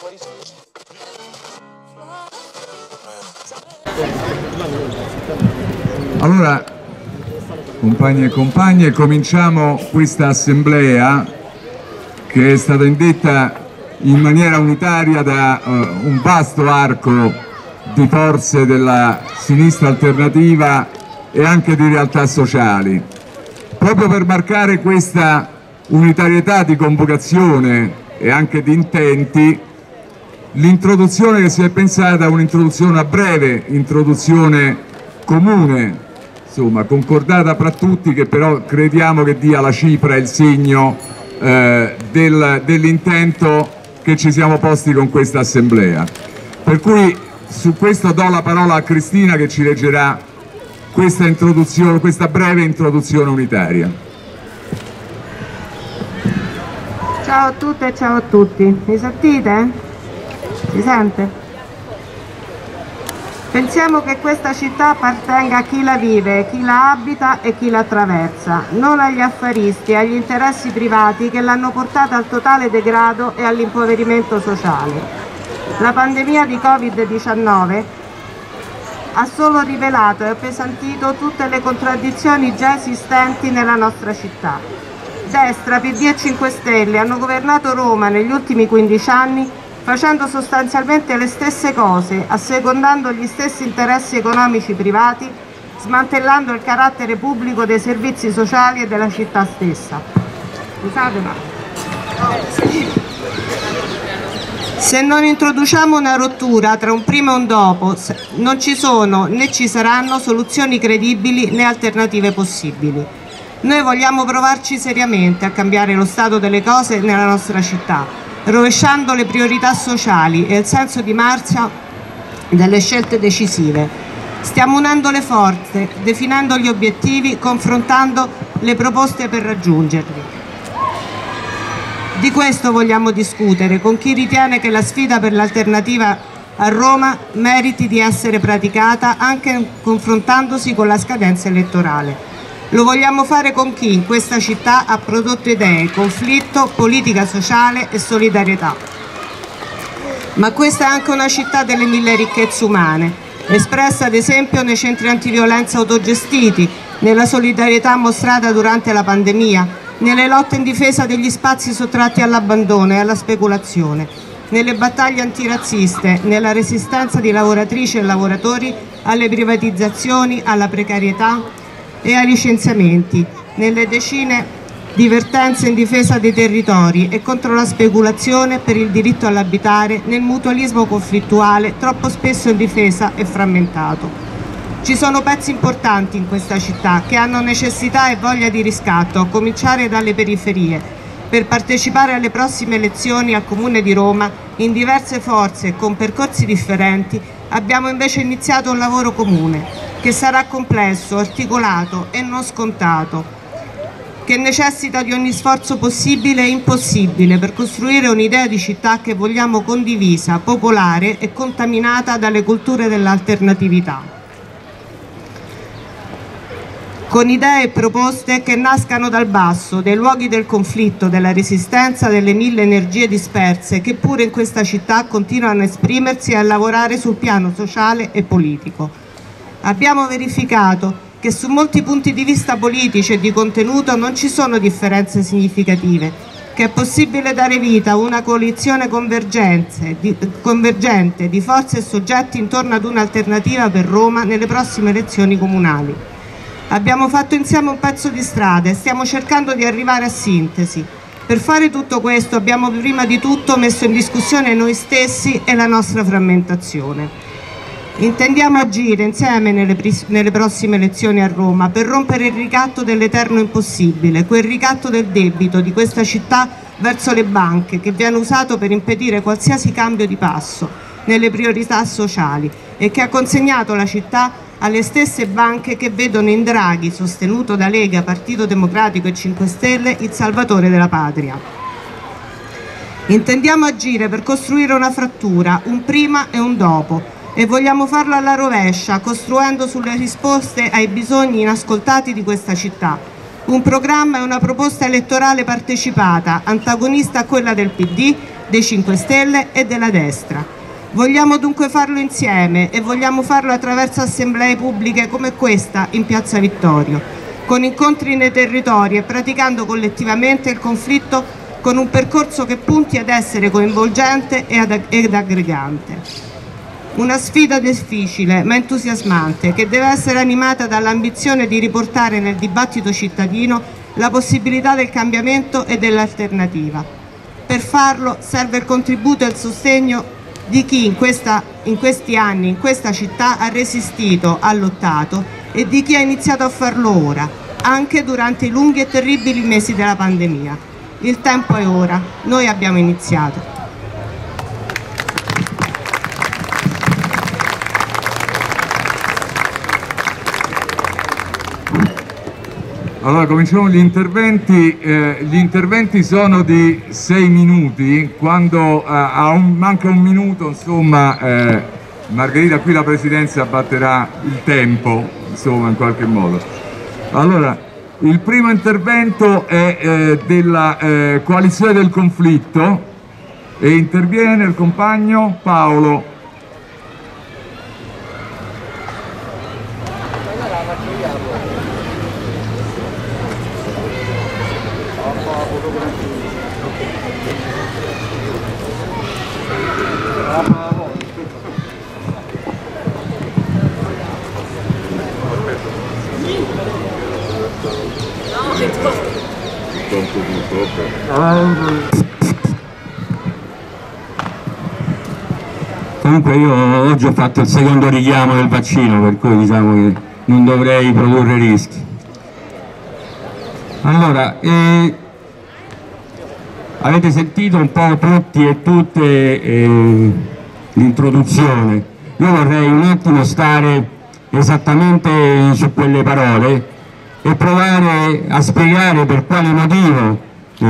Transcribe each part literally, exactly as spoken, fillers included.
Allora, compagni e compagne, cominciamo questa assemblea che è stata indetta in maniera unitaria da uh, un vasto arco di forze della sinistra alternativa e anche di realtà sociali. Proprio per marcare questa unitarietà di convocazione e anche di intenti, l'introduzione che si è pensata è un'introduzione, una breve introduzione comune, insomma concordata fra tutti, che però crediamo che dia la cifra e il segno eh, del, dell'intento che ci siamo posti con questa assemblea. Per cui su questo do la parola a Cristina che ci leggerà questa introduzione, questa breve introduzione unitaria. Ciao a tutte e ciao a tutti, mi sentite? Si sente? Pensiamo che questa città appartenga a chi la vive, chi la abita e chi la attraversa, non agli affaristi e agli interessi privati che l'hanno portata al totale degrado e all'impoverimento sociale. La pandemia di Covid diciannove ha solo rivelato e appesantito tutte le contraddizioni già esistenti nella nostra città. Destra, P D e cinque Stelle hanno governato Roma negli ultimi quindici anni facendo sostanzialmente le stesse cose, assecondando gli stessi interessi economici privati, smantellando il carattere pubblico dei servizi sociali e della città stessa. Scusate, ma... Se non introduciamo una rottura tra un prima e un dopo, non ci sono né ci saranno soluzioni credibili né alternative possibili. Noi vogliamo provarci seriamente a cambiare lo stato delle cose nella nostra città, rovesciando le priorità sociali e il senso di marcia delle scelte decisive. Stiamo unendo le forze, definendo gli obiettivi, confrontando le proposte per raggiungerli. Di questo vogliamo discutere con chi ritiene che la sfida per l'alternativa a Roma meriti di essere praticata anche confrontandosi con la scadenza elettorale. Lo vogliamo fare con chi in questa città ha prodotto idee, conflitto, politica sociale e solidarietà. Ma questa è anche una città delle mille ricchezze umane, espressa ad esempio nei centri antiviolenza autogestiti, nella solidarietà mostrata durante la pandemia, nelle lotte in difesa degli spazi sottratti all'abbandono e alla speculazione, nelle battaglie antirazziste, nella resistenza di lavoratrici e lavoratori alle privatizzazioni, alla precarietà e ai licenziamenti, nelle decine di vertenze in difesa dei territori e contro la speculazione per il diritto all'abitare, nel mutualismo conflittuale troppo spesso indifesa e frammentato. Ci sono pezzi importanti in questa città che hanno necessità e voglia di riscatto, a cominciare dalle periferie. Per partecipare alle prossime elezioni al Comune di Roma, in diverse forze e con percorsi differenti, abbiamo invece iniziato un lavoro comune, che sarà complesso, articolato e non scontato, che necessita di ogni sforzo possibile e impossibile per costruire un'idea di città che vogliamo condivisa, popolare e contaminata dalle culture dell'alternatività. Con idee e proposte che nascano dal basso, dai luoghi del conflitto, della resistenza, delle mille energie disperse che pure in questa città continuano a esprimersi e a lavorare sul piano sociale e politico. Abbiamo verificato che su molti punti di vista politici e di contenuto non ci sono differenze significative, che è possibile dare vita a una coalizione convergente di, convergente di forze e soggetti intorno ad un'alternativa per Roma nelle prossime elezioni comunali. Abbiamo fatto insieme un pezzo di strada e stiamo cercando di arrivare a sintesi. Per fare tutto questo abbiamo prima di tutto messo in discussione noi stessi e la nostra frammentazione. Intendiamo agire insieme nelle, nelle prossime elezioni a Roma per rompere il ricatto dell'eterno impossibile, quel ricatto del debito di questa città verso le banche che viene usato per impedire qualsiasi cambio di passo nelle priorità sociali e che ha consegnato la città alle stesse banche che vedono in Draghi, sostenuto da Lega, Partito Democratico e cinque Stelle, il salvatore della patria. Intendiamo agire per costruire una frattura, un prima e un dopo, e vogliamo farlo alla rovescia, costruendo sulle risposte ai bisogni inascoltati di questa città. Un programma e una proposta elettorale partecipata, antagonista a quella del P D, dei cinque Stelle e della destra. Vogliamo dunque farlo insieme e vogliamo farlo attraverso assemblee pubbliche come questa in Piazza Vittorio, con incontri nei territori e praticando collettivamente il conflitto con un percorso che punti ad essere coinvolgente ed aggregante. Una sfida difficile ma entusiasmante che deve essere animata dall'ambizione di riportare nel dibattito cittadino la possibilità del cambiamento e dell'alternativa. Per farlo serve il contributo e il sostegno di chi in, questa, in questi anni, in questa città, ha resistito, ha lottato e di chi ha iniziato a farlo ora, anche durante i lunghi e terribili mesi della pandemia. Il tempo è ora, noi abbiamo iniziato. Allora, cominciamo gli interventi. Eh, gli interventi sono di sei minuti. Quando eh, a un, manca un minuto, insomma, eh, Margherita, qui la Presidenza batterà il tempo, insomma, in qualche modo. Allora, il primo intervento è eh, della eh, coalizione del conflitto e interviene il compagno Paolo. Comunque io oggi ho fatto il secondo richiamo del vaccino, per cui diciamo che non dovrei produrre rischi. Allora, eh, avete sentito un po' tutti e tutte eh, l'introduzione. Io vorrei un attimo stare esattamente su quelle parole e provare a spiegare per quale motivo eh,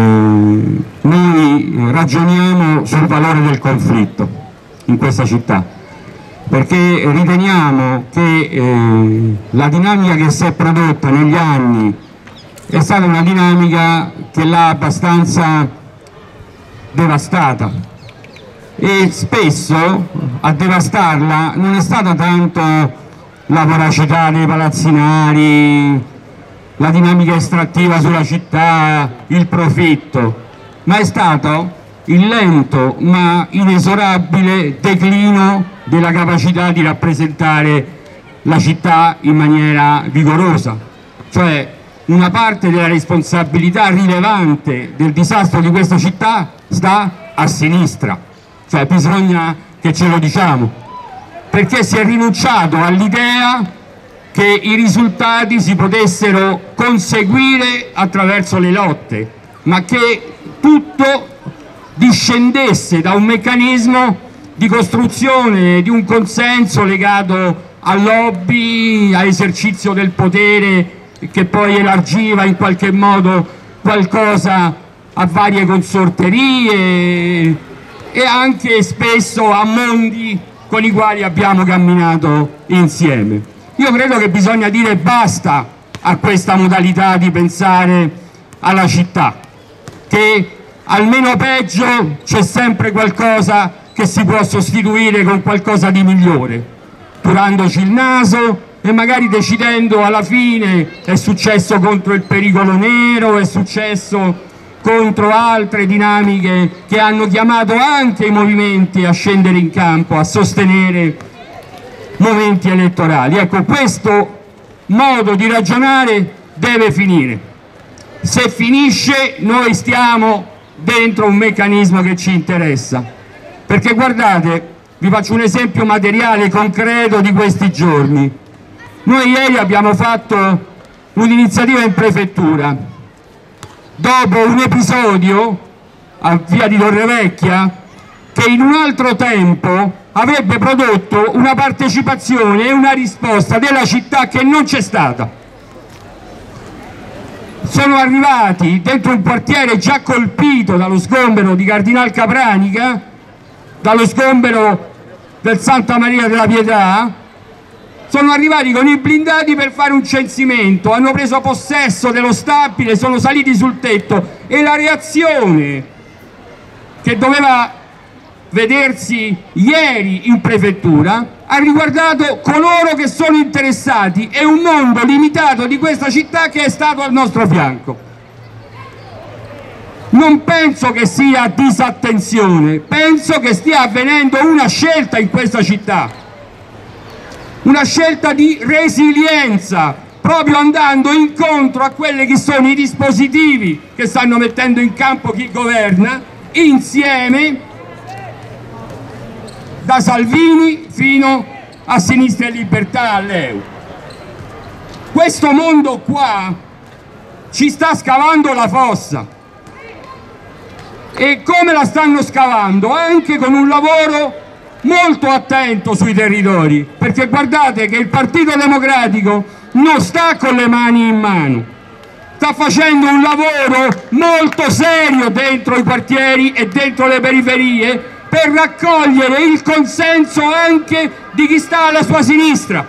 noi ragioniamo sul valore del conflitto in questa città, perché riteniamo che eh, la dinamica che si è prodotta negli anni è stata una dinamica che l'ha abbastanza devastata e spesso a devastarla non è stata tanto la voracità dei palazzinari, la dinamica estrattiva sulla città, il profitto, ma è stato il lento ma inesorabile declino della capacità di rappresentare la città in maniera vigorosa. Cioè una parte della responsabilità rilevante del disastro di questa città sta a sinistra, cioè bisogna che ce lo diciamo, perché si è rinunciato all'idea che i risultati si potessero conseguire attraverso le lotte, ma che tutto discendesse da un meccanismo di costruzione di un consenso legato al lobby, all'esercizio del potere che poi elargiva in qualche modo qualcosa a varie consorterie e anche spesso a mondi con i quali abbiamo camminato insieme. Io credo che bisogna dire basta a questa modalità di pensare alla città, che almeno peggio c'è sempre qualcosa che si può sostituire con qualcosa di migliore, turandoci il naso e magari decidendo alla fine è successo contro il pericolo nero, è successo contro altre dinamiche che hanno chiamato anche i movimenti a scendere in campo, a sostenere momenti elettorali. Ecco, questo modo di ragionare deve finire. Se finisce, noi stiamo dentro un meccanismo che ci interessa, perché guardate, vi faccio un esempio materiale concreto di questi giorni. Noi ieri abbiamo fatto un'iniziativa in prefettura dopo un episodio a Via di Torrevecchia che in un altro tempo avrebbe prodotto una partecipazione e una risposta della città che non c'è stata. Sono arrivati dentro un quartiere già colpito dallo sgombero di Cardinal Capranica, dallo sgombero del Santa Maria della Pietà, sono arrivati con i blindati per fare un censimento, hanno preso possesso dello stabile, sono saliti sul tetto e la reazione che doveva vedersi ieri in prefettura ha riguardato coloro che sono interessati e un mondo limitato di questa città che è stato al nostro fianco. Non penso che sia disattenzione, penso che stia avvenendo una scelta in questa città, una scelta di resilienza, proprio andando incontro a quelli che sono i dispositivi che stanno mettendo in campo chi governa, insieme da Salvini fino a Sinistra e Libertà, a L E U. Questo mondo qua ci sta scavando la fossa, e come la stanno scavando? Anche con un lavoro molto attento sui territori, perché guardate che il Partito Democratico non sta con le mani in mano, sta facendo un lavoro molto serio dentro i quartieri e dentro le periferie per raccogliere il consenso anche di chi sta alla sua sinistra.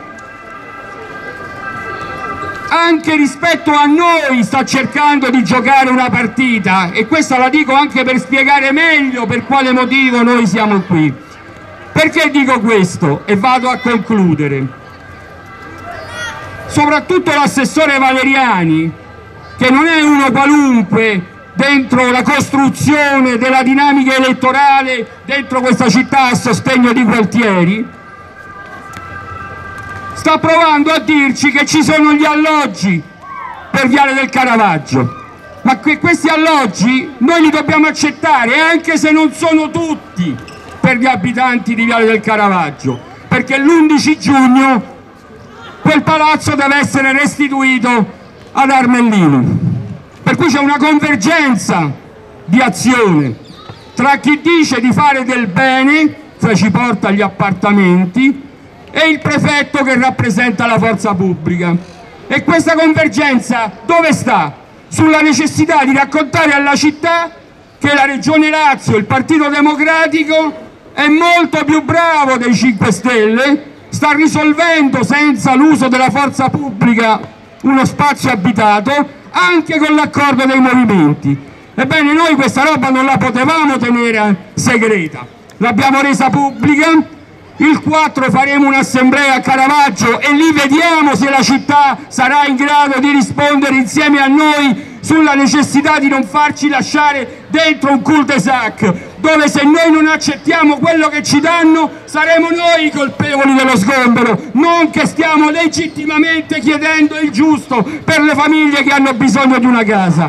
Anche rispetto a noi sta cercando di giocare una partita, e questa la dico anche per spiegare meglio per quale motivo noi siamo qui. Perché dico questo? E vado a concludere. Soprattutto l'assessore Valeriani, che non è uno qualunque dentro la costruzione della dinamica elettorale dentro questa città a sostegno di Gualtieri, sta provando a dirci che ci sono gli alloggi per Viale del Caravaggio, ma que questi alloggi noi li dobbiamo accettare anche se non sono tutti per gli abitanti di Viale del Caravaggio, perché l'undici giugno quel palazzo deve essere restituito ad Armellino. Per cui c'è una convergenza di azione tra chi dice di fare del bene, cioè ci porta agli appartamenti, e il prefetto che rappresenta la forza pubblica. E questa convergenza dove sta? Sulla necessità di raccontare alla città che la Regione Lazio, il Partito Democratico, è molto più bravo dei cinque Stelle, sta risolvendo senza l'uso della forza pubblica uno spazio abitato, anche con l'accordo dei movimenti. Ebbene, noi questa roba non la potevamo tenere segreta, l'abbiamo resa pubblica. Il quattro faremo un'assemblea a Caravaggio e lì vediamo se la città sarà in grado di rispondere insieme a noi sulla necessità di non farci lasciare dentro un cul-de-sac, dove se noi non accettiamo quello che ci danno saremo noi i colpevoli dello sgombero, non che stiamo legittimamente chiedendo il giusto per le famiglie che hanno bisogno di una casa.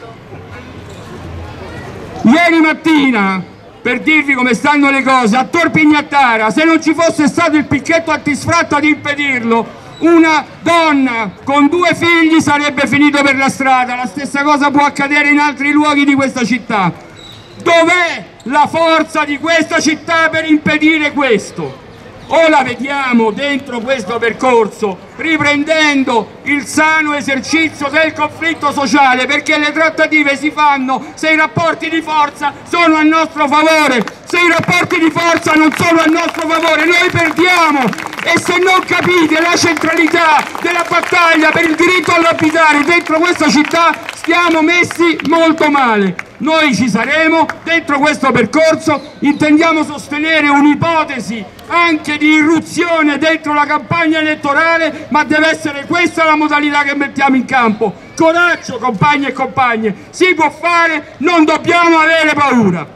Ieri mattina, per dirvi come stanno le cose, a Tor Pignattara, se non ci fosse stato il picchetto antisfratto ad impedirlo, una donna con due figli sarebbe finito per la strada. La stessa cosa può accadere in altri luoghi di questa città. Dov'è la forza di questa città per impedire questo? O la vediamo dentro questo percorso, riprendendo il sano esercizio del conflitto sociale, perché le trattative si fanno se i rapporti di forza sono a nostro favore. Se i rapporti di forza non sono a nostro favore, noi perdiamo. E se non capite la centralità della battaglia per il diritto all'abitare dentro questa città, stiamo messi molto male. Noi ci saremo dentro questo percorso, intendiamo sostenere un'ipotesi anche di irruzione dentro la campagna elettorale, ma deve essere questa la modalità che mettiamo in campo. Coraggio, compagni e compagne, si può fare, non dobbiamo avere paura.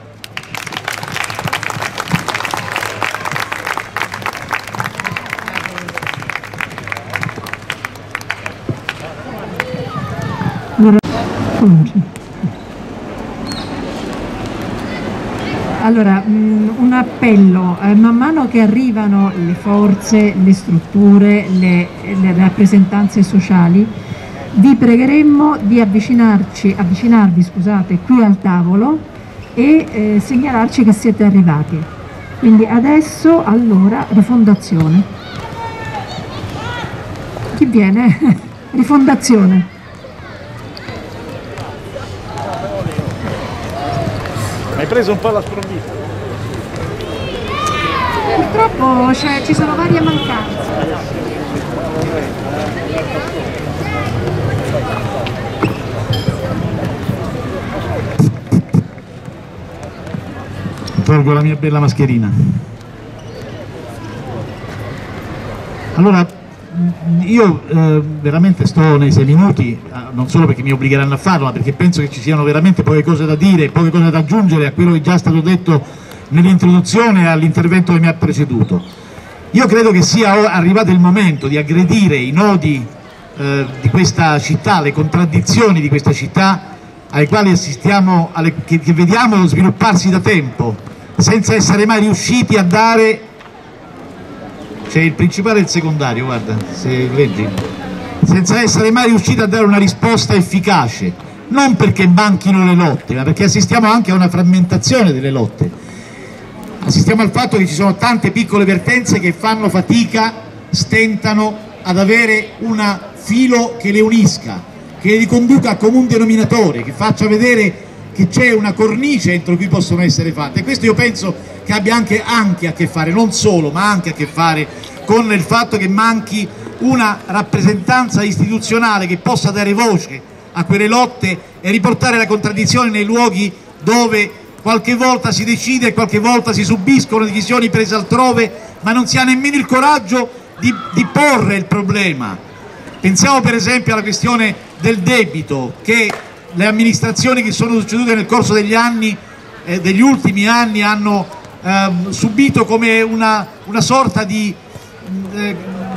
Allora, mh, un appello, eh, man mano che arrivano le forze, le strutture, le, le rappresentanze sociali, vi pregheremmo di avvicinarci, avvicinarvi scusate, qui al tavolo e eh, segnalarci che siete arrivati. Quindi adesso, allora, Rifondazione. Chi viene? Rifondazione. Hai preso un po' la sprovvista. Purtroppo cioè, ci sono varie mancanze. tolgo la mia bella mascherina. Allora, io eh, veramente sto nei sei minuti, eh, non solo perché mi obbligheranno a farlo, ma perché penso che ci siano veramente poche cose da dire, poche cose da aggiungere a quello che già è stato detto nell'introduzione e all'intervento che mi ha preceduto. Io credo che sia arrivato il momento di aggredire i nodi eh, di questa città, le contraddizioni di questa città, alle quali assistiamo, alle, che, che vediamo svilupparsi da tempo, senza essere mai riusciti a dare, c'è il principale e il secondario, guarda, se leggi, senza essere mai riusciti a dare una risposta efficace, non perché manchino le lotte, ma perché assistiamo anche a una frammentazione delle lotte, assistiamo al fatto che ci sono tante piccole vertenze che fanno fatica, stentano ad avere un filo che le unisca, che li conduca a comune denominatore, che faccia vedere che c'è una cornice entro cui possono essere fatte. E questo io penso che abbia anche, anche a che fare, non solo, ma anche a che fare con il fatto che manchi una rappresentanza istituzionale che possa dare voce a quelle lotte e riportare la contraddizione nei luoghi dove qualche volta si decide e qualche volta si subiscono decisioni prese altrove, ma non si ha nemmeno il coraggio di, di porre il problema. Pensiamo per esempio alla questione del debito che le amministrazioni che sono succedute nel corso degli anni, eh, degli ultimi anni, hanno eh, subito come una, una sorta di, eh,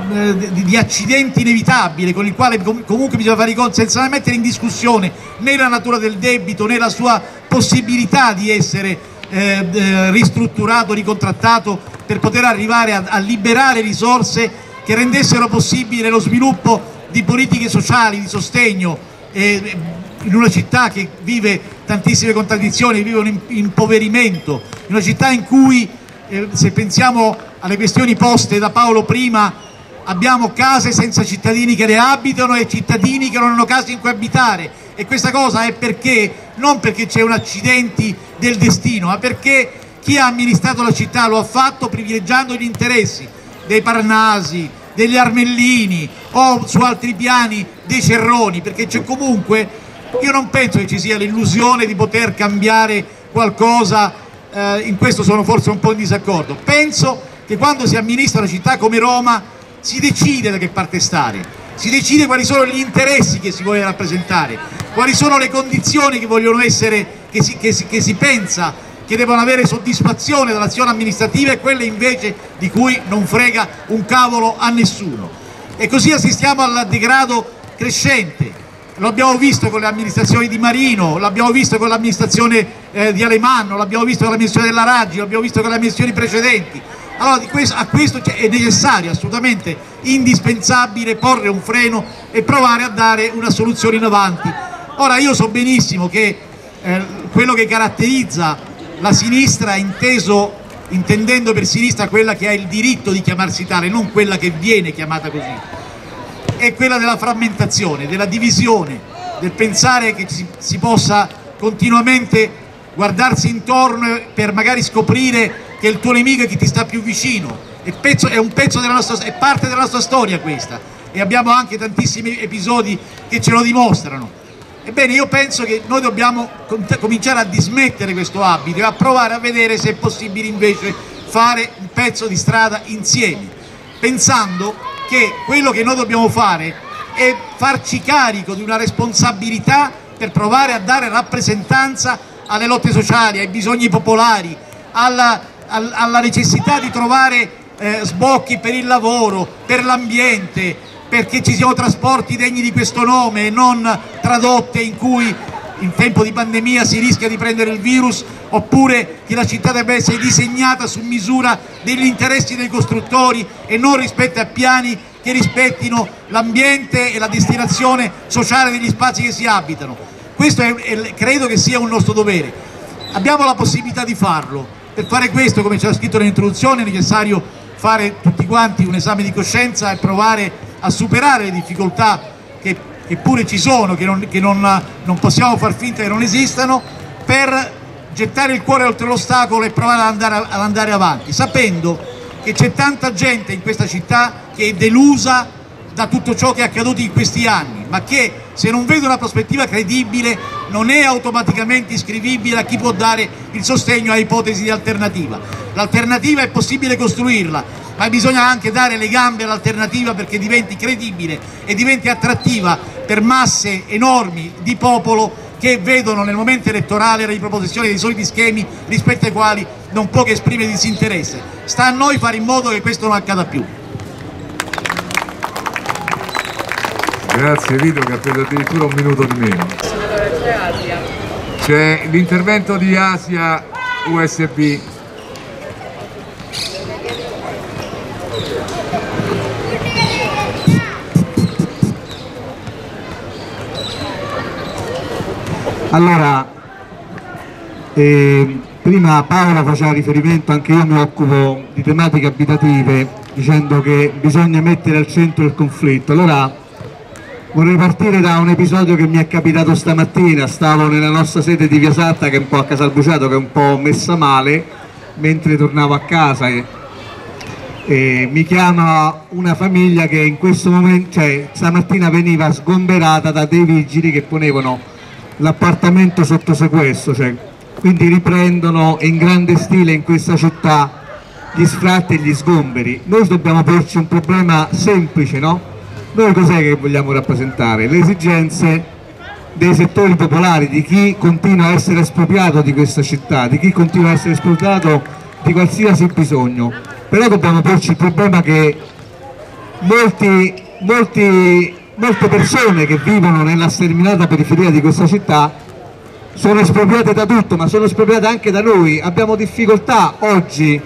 di, di accidente inevitabile con il quale com comunque bisogna fare i conti, senza mettere in discussione né la natura del debito né la sua possibilità di essere eh, eh, ristrutturato, ricontrattato per poter arrivare a, a liberare risorse che rendessero possibile lo sviluppo di politiche sociali, di sostegno eh, in una città che vive tantissime contraddizioni, vive un impoverimento, in una città in cui, eh, se pensiamo alle questioni poste da Paolo prima, abbiamo case senza cittadini che le abitano e cittadini che non hanno case in cui abitare, e questa cosa è perché, non perché c'è un accidente del destino, ma perché chi ha amministrato la città lo ha fatto privilegiando gli interessi dei Parnasi, degli Armellini o su altri piani dei Cerroni, perché c'è comunque, io non penso che ci sia l'illusione di poter cambiare qualcosa, eh, in questo sono forse un po' in disaccordo. Penso che quando si amministra una città come Roma si decide da che parte stare, si decide quali sono gli interessi che si vuole rappresentare, quali sono le condizioni che vogliono essere, che si, che si, che si pensa che devono avere soddisfazione dall'azione amministrativa, e quelle invece di cui non frega un cavolo a nessuno. E così assistiamo al degrado crescente. Lo abbiamo visto con le amministrazioni di Marino, l'abbiamo visto con l'amministrazione eh, di Alemanno, l'abbiamo visto con l'amministrazione della Raggi, l'abbiamo visto con le amministrazioni precedenti. Allora di questo, a questo è necessario, assolutamente indispensabile, porre un freno e provare a dare una soluzione in avanti. Ora io so benissimo che eh, quello che caratterizza la sinistra, inteso, intendendo per sinistra quella che ha il diritto di chiamarsi tale, non quella che viene chiamata così, è quella della frammentazione, della divisione, del pensare che si, si possa continuamente guardarsi intorno per magari scoprire che il tuo nemico è chi ti sta più vicino. È, pezzo, è, un pezzo della nostra, è parte della nostra storia questa, e abbiamo anche tantissimi episodi che ce lo dimostrano. Ebbene, io penso che noi dobbiamo cominciare a dismettere questo abito e a provare a vedere se è possibile invece fare un pezzo di strada insieme, pensando che quello che noi dobbiamo fare è farci carico di una responsabilità per provare a dare rappresentanza alle lotte sociali, ai bisogni popolari, alla, alla necessità di trovare eh, sbocchi per il lavoro, per l'ambiente, perché ci siano trasporti degni di questo nome e non tradotte in cui in tempo di pandemia si rischia di prendere il virus, oppure che la città debba essere disegnata su misura degli interessi dei costruttori e non rispetto a piani che rispettino l'ambiente e la destinazione sociale degli spazi che si abitano. Questo è, è, credo che sia un nostro dovere. Abbiamo la possibilità di farlo. Per fare questo, come c'era scritto nell'introduzione, è necessario fare tutti quanti un esame di coscienza e provare a superare le difficoltà che, che pure ci sono, che, non, che non, non possiamo far finta che non esistano, per gettare il cuore oltre l'ostacolo e provare ad andare, ad andare avanti, sapendo che c'è tanta gente in questa città che è delusa da tutto ciò che è accaduto in questi anni, ma che se non vede una prospettiva credibile non è automaticamente iscrivibile a chi può dare il sostegno a ipotesi di alternativa. L'alternativa è possibile costruirla, ma bisogna anche dare le gambe all'alternativa perché diventi credibile e diventi attrattiva per masse enormi di popolo che vedono nel momento elettorale la riproposizione dei soliti schemi rispetto ai quali non può che esprimere disinteresse. Sta a noi fare in modo che questo non accada più. Grazie Vito, che ha preso addirittura un minuto di meno. C'è l'intervento di Asia U S B. Allora, eh, prima Paola faceva riferimento, anche io mi occupo di tematiche abitative, dicendo che bisogna mettere al centro il conflitto. Allora vorrei partire da un episodio che mi è capitato stamattina. Stavo nella nostra sede di Via Satta, che è un po' a Casalbuciato, che è un po' messa male, mentre tornavo a casa e, e mi chiama una famiglia che in questo momento, cioè stamattina veniva sgomberata da dei vigili che ponevano l'appartamento sotto sequestro, cioè, quindi riprendono in grande stile in questa città gli sfratti e gli sgomberi. Noi dobbiamo porci un problema semplice, no? Noi cos'è che vogliamo rappresentare? Le esigenze dei settori popolari, di chi continua a essere espropriato di questa città, di chi continua a essere espropriato di qualsiasi bisogno. Però dobbiamo porci il problema che molti, molti molte persone che vivono nella sterminata periferia di questa città sono espropriate da tutto, ma sono espropriate anche da noi. Abbiamo difficoltà oggi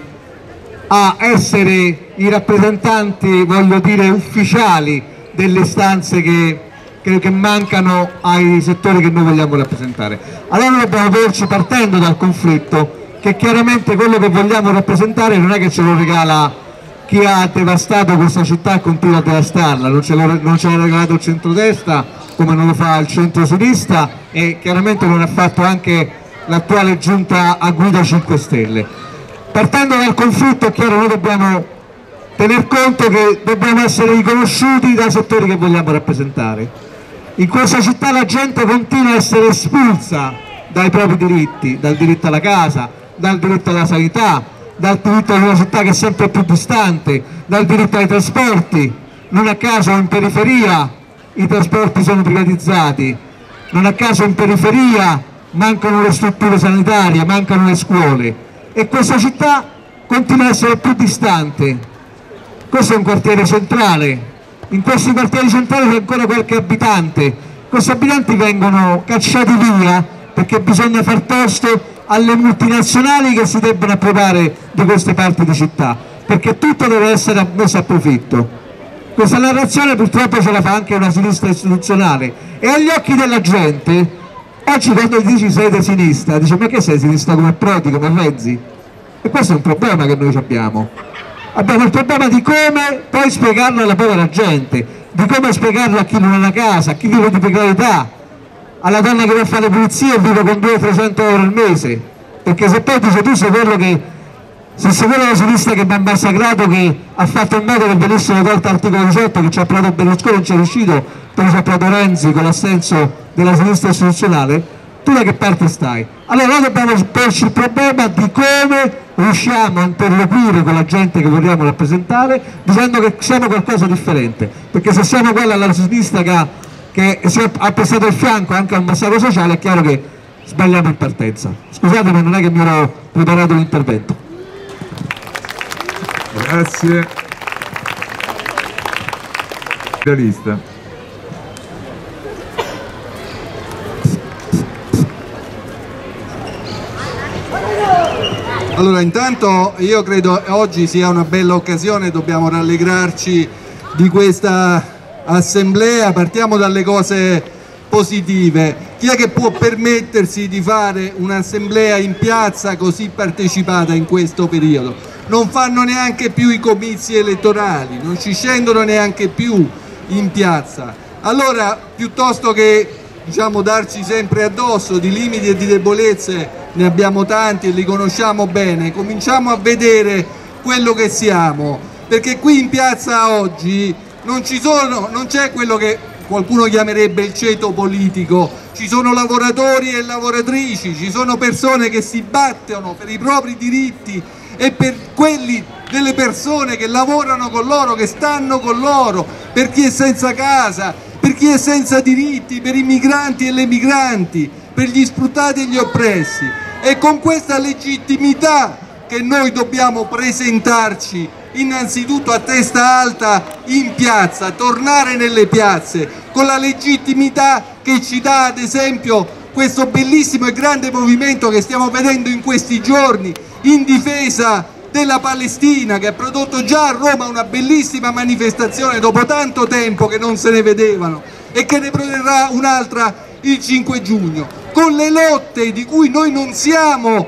a essere i rappresentanti, voglio dire, ufficiali delle istanze che, che, che mancano ai settori che noi vogliamo rappresentare. Allora noi dobbiamo porci, partendo dal conflitto, che chiaramente quello che vogliamo rappresentare non è che ce lo regala chi ha devastato questa città e continua a devastarla, non ce l'ha regalato il centrodestra come non lo fa il centrosinistra e chiaramente non ha fatto anche l'attuale giunta a guida cinque Stelle. Partendo dal conflitto è chiaro, noi dobbiamo tener conto che dobbiamo essere riconosciuti dai settori che vogliamo rappresentare. In questa città la gente continua a essere espulsa dai propri diritti, dal diritto alla casa, dal diritto alla sanità, dal diritto ad una città che è sempre più distante, dal diritto ai trasporti. Non a caso in periferia i trasporti sono privatizzati, non a caso in periferia mancano le strutture sanitarie, mancano le scuole e questa città continua a essere più distante. Questo è un quartiere centrale, in questi quartieri centrali c'è ancora qualche abitante, questi abitanti vengono cacciati via perché bisogna far posto alle multinazionali che si debbono appropriare di queste parti di città, perché tutto deve essere messo a profitto. Questa narrazione purtroppo ce la fa anche una sinistra istituzionale e agli occhi della gente, oggi quando gli dici sei di sinistra, dice ma che sei sinistra come Prodi, come Renzi? E questo è un problema che noi abbiamo. Abbiamo il problema di come poi spiegarlo alla povera gente, di come spiegarlo a chi non ha una casa, a chi vive di precarietà, alla donna che va a fare le pulizie e vive con duecento trecento euro al mese, perché se poi dice tu sei quello che, se sei quello della sinistra che mi ha massacrato, che ha fatto in modo che venissero tolte l'articolo diciotto, che ci ha provato Berlusconi, non ci è riuscito, poi ci ha provato Renzi con l'assenso della sinistra istituzionale, tu da che parte stai? Allora noi dobbiamo porci il problema di come riusciamo a interloquire con la gente che vogliamo rappresentare dicendo che siamo qualcosa di differente, perché se siamo quella alla sinistra che ha che si è appestato il fianco anche al massacro sociale, è chiaro che sbagliamo in partenza. Scusatemi, non è che mi ero preparato l'intervento. Grazie. Realista. Allora, intanto io credo oggi sia una bella occasione, dobbiamo rallegrarci di questa assemblea. Partiamo dalle cose positive. Chi è che può permettersi di fare un'assemblea in piazza così partecipata in questo periodo? Non fanno neanche più i comizi elettorali, non ci scendono neanche più in piazza. Allora, piuttosto che diciamo darci sempre addosso di limiti e di debolezze, ne abbiamo tanti e li conosciamo bene, cominciamo a vedere quello che siamo, perché qui in piazza oggi non ci sono, non c'è quello che qualcuno chiamerebbe il ceto politico, ci sono lavoratori e lavoratrici, ci sono persone che si battono per i propri diritti e per quelli delle persone che lavorano con loro, che stanno con loro, per chi è senza casa, per chi è senza diritti, per i migranti e le migranti, per gli sfruttati e gli oppressi. È con questa legittimità che noi dobbiamo presentarci innanzitutto a testa alta in piazza, tornare nelle piazze, con la legittimità che ci dà ad esempio questo bellissimo e grande movimento che stiamo vedendo in questi giorni in difesa della Palestina, che ha prodotto già a Roma una bellissima manifestazione dopo tanto tempo che non se ne vedevano e che ne produrrà un'altra il cinque giugno, con le lotte di cui noi non siamo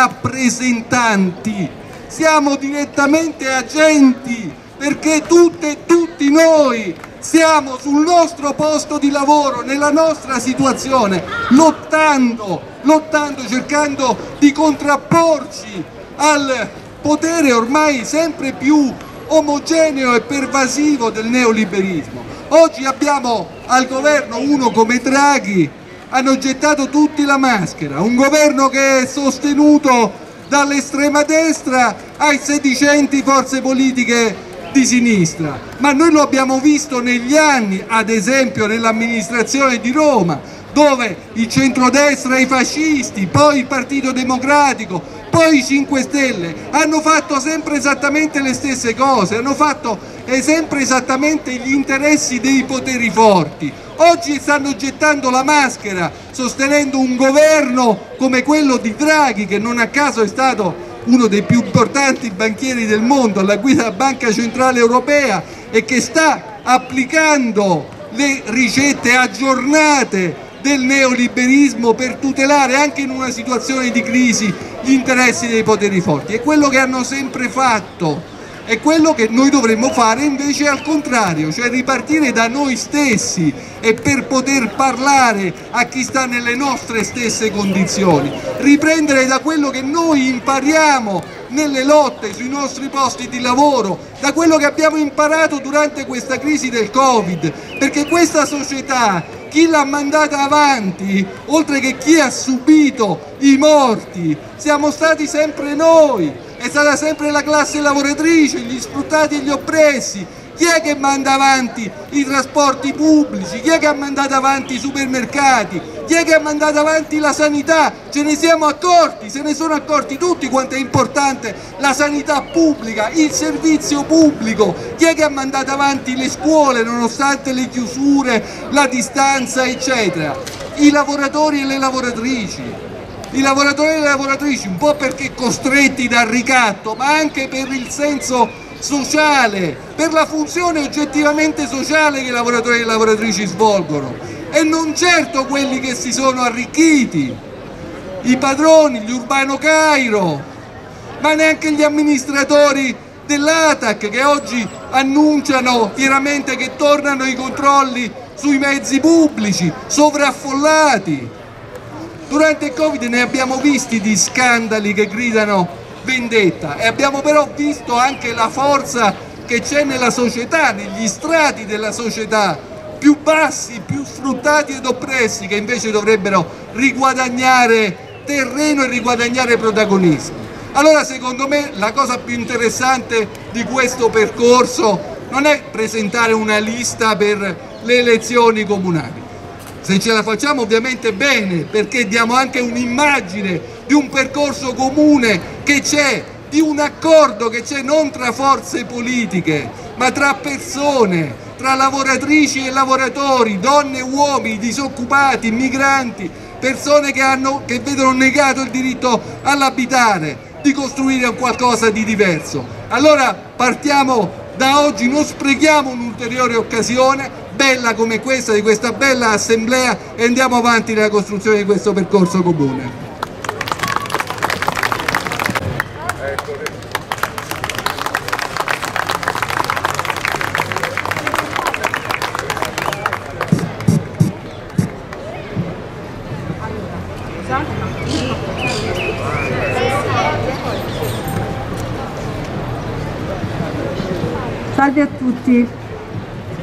rappresentanti, siamo direttamente agenti, perché tutte e tutti noi siamo sul nostro posto di lavoro, nella nostra situazione, lottando, lottando, cercando di contrapporci al potere ormai sempre più omogeneo e pervasivo del neoliberismo. Oggi abbiamo al governo uno come Draghi, hanno gettato tutti la maschera, un governo che è sostenuto dall'estrema destra ai sedicenti forze politiche di sinistra, ma noi lo abbiamo visto negli anni, ad esempio nell'amministrazione di Roma, dove il centrodestra e i fascisti, poi il Partito Democratico, poi i cinque Stelle hanno fatto sempre esattamente le stesse cose, hanno fatto sempre esattamente gli interessi dei poteri forti. Oggi stanno gettando la maschera, sostenendo un governo come quello di Draghi, che non a caso è stato uno dei più importanti banchieri del mondo alla guida della Banca Centrale Europea e che sta applicando le ricette aggiornate del neoliberismo per tutelare anche in una situazione di crisi gli interessi dei poteri forti. È quello che hanno sempre fatto, è quello che noi dovremmo fare invece al contrario, cioè ripartire da noi stessi e per poter parlare a chi sta nelle nostre stesse condizioni, riprendere da quello che noi impariamo nelle lotte sui nostri posti di lavoro, da quello che abbiamo imparato durante questa crisi del Covid, perché questa società, chi l'ha mandata avanti, oltre che chi ha subito i morti, siamo stati sempre noi. È stata sempre la classe lavoratrice, gli sfruttati e gli oppressi. Chi è che manda avanti i trasporti pubblici? Chi è che ha mandato avanti i supermercati? Chi è che ha mandato avanti la sanità? Ce ne siamo accorti, se ne sono accorti tutti quanto è importante la sanità pubblica, il servizio pubblico. Chi è che ha mandato avanti le scuole nonostante le chiusure, la distanza eccetera? I lavoratori e le lavoratrici. I lavoratori e le lavoratrici, un po' perché costretti dal ricatto, ma anche per il senso sociale, per la funzione oggettivamente sociale che i lavoratori e le lavoratrici svolgono, e non certo quelli che si sono arricchiti, i padroni, gli Urbano Cairo, ma neanche gli amministratori dell'A T A C che oggi annunciano fieramente che tornano i controlli sui mezzi pubblici, sovraffollati. Durante il Covid ne abbiamo visti di scandali che gridano vendetta e abbiamo però visto anche la forza che c'è nella società, negli strati della società più bassi, più sfruttati ed oppressi, che invece dovrebbero riguadagnare terreno e riguadagnare protagonismo. Allora secondo me la cosa più interessante di questo percorso non è presentare una lista per le elezioni comunali. Se ce la facciamo ovviamente bene, perché diamo anche un'immagine di un percorso comune che c'è, di un accordo che c'è non tra forze politiche, ma tra persone, tra lavoratrici e lavoratori, donne e uomini, disoccupati, migranti, persone che, hanno, che vedono negato il diritto all'abitare, di costruire qualcosa di diverso. Allora partiamo da oggi, non sprechiamo un'ulteriore occasione bella come questa, di questa bella assemblea, e andiamo avanti nella costruzione di questo percorso comune. Salve a tutti.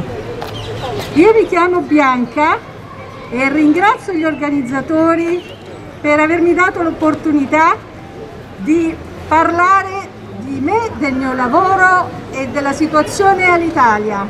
Io mi chiamo Bianca e ringrazio gli organizzatori per avermi dato l'opportunità di parlare di me, del mio lavoro e della situazione all'Italia.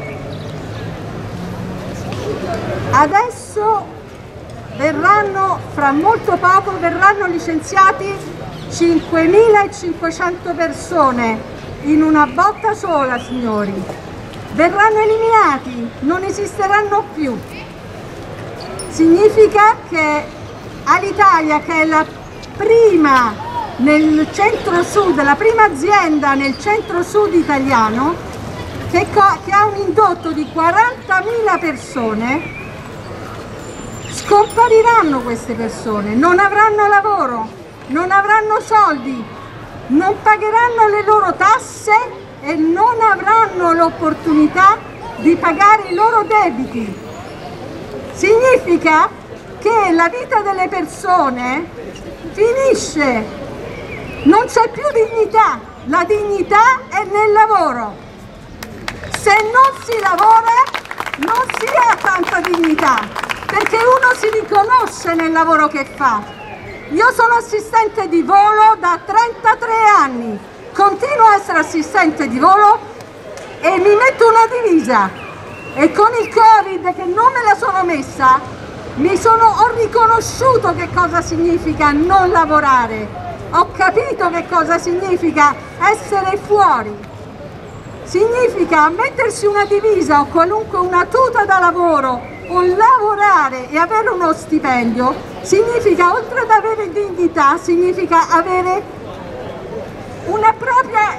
Adesso verranno, fra molto poco, verranno licenziati cinquemilacinquecento persone in una botta sola, signori. Verranno eliminati, non esisteranno più. Significa che Alitalia, che è la prima nel centro-sud, la prima azienda nel centro-sud italiano, che, che ha un indotto di quarantamila persone, scompariranno queste persone, non avranno lavoro, non avranno soldi, non pagheranno le loro tasse e non avranno l'opportunità di pagare i loro debiti. Significa che la vita delle persone finisce, non c'è più dignità, la dignità è nel lavoro. Se non si lavora non si ha tanta dignità, perché uno si riconosce nel lavoro che fa. Io sono assistente di volo da trentatré anni, continuo a essere assistente di volo e mi metto una divisa, e con il Covid, che non me la sono messa, mi sono, ho riconosciuto che cosa significa non lavorare. Ho capito che cosa significa essere fuori. Significa mettersi una divisa o qualunque una tuta da lavoro o lavorare e avere uno stipendio. Significa, oltre ad avere dignità, significa avere una propria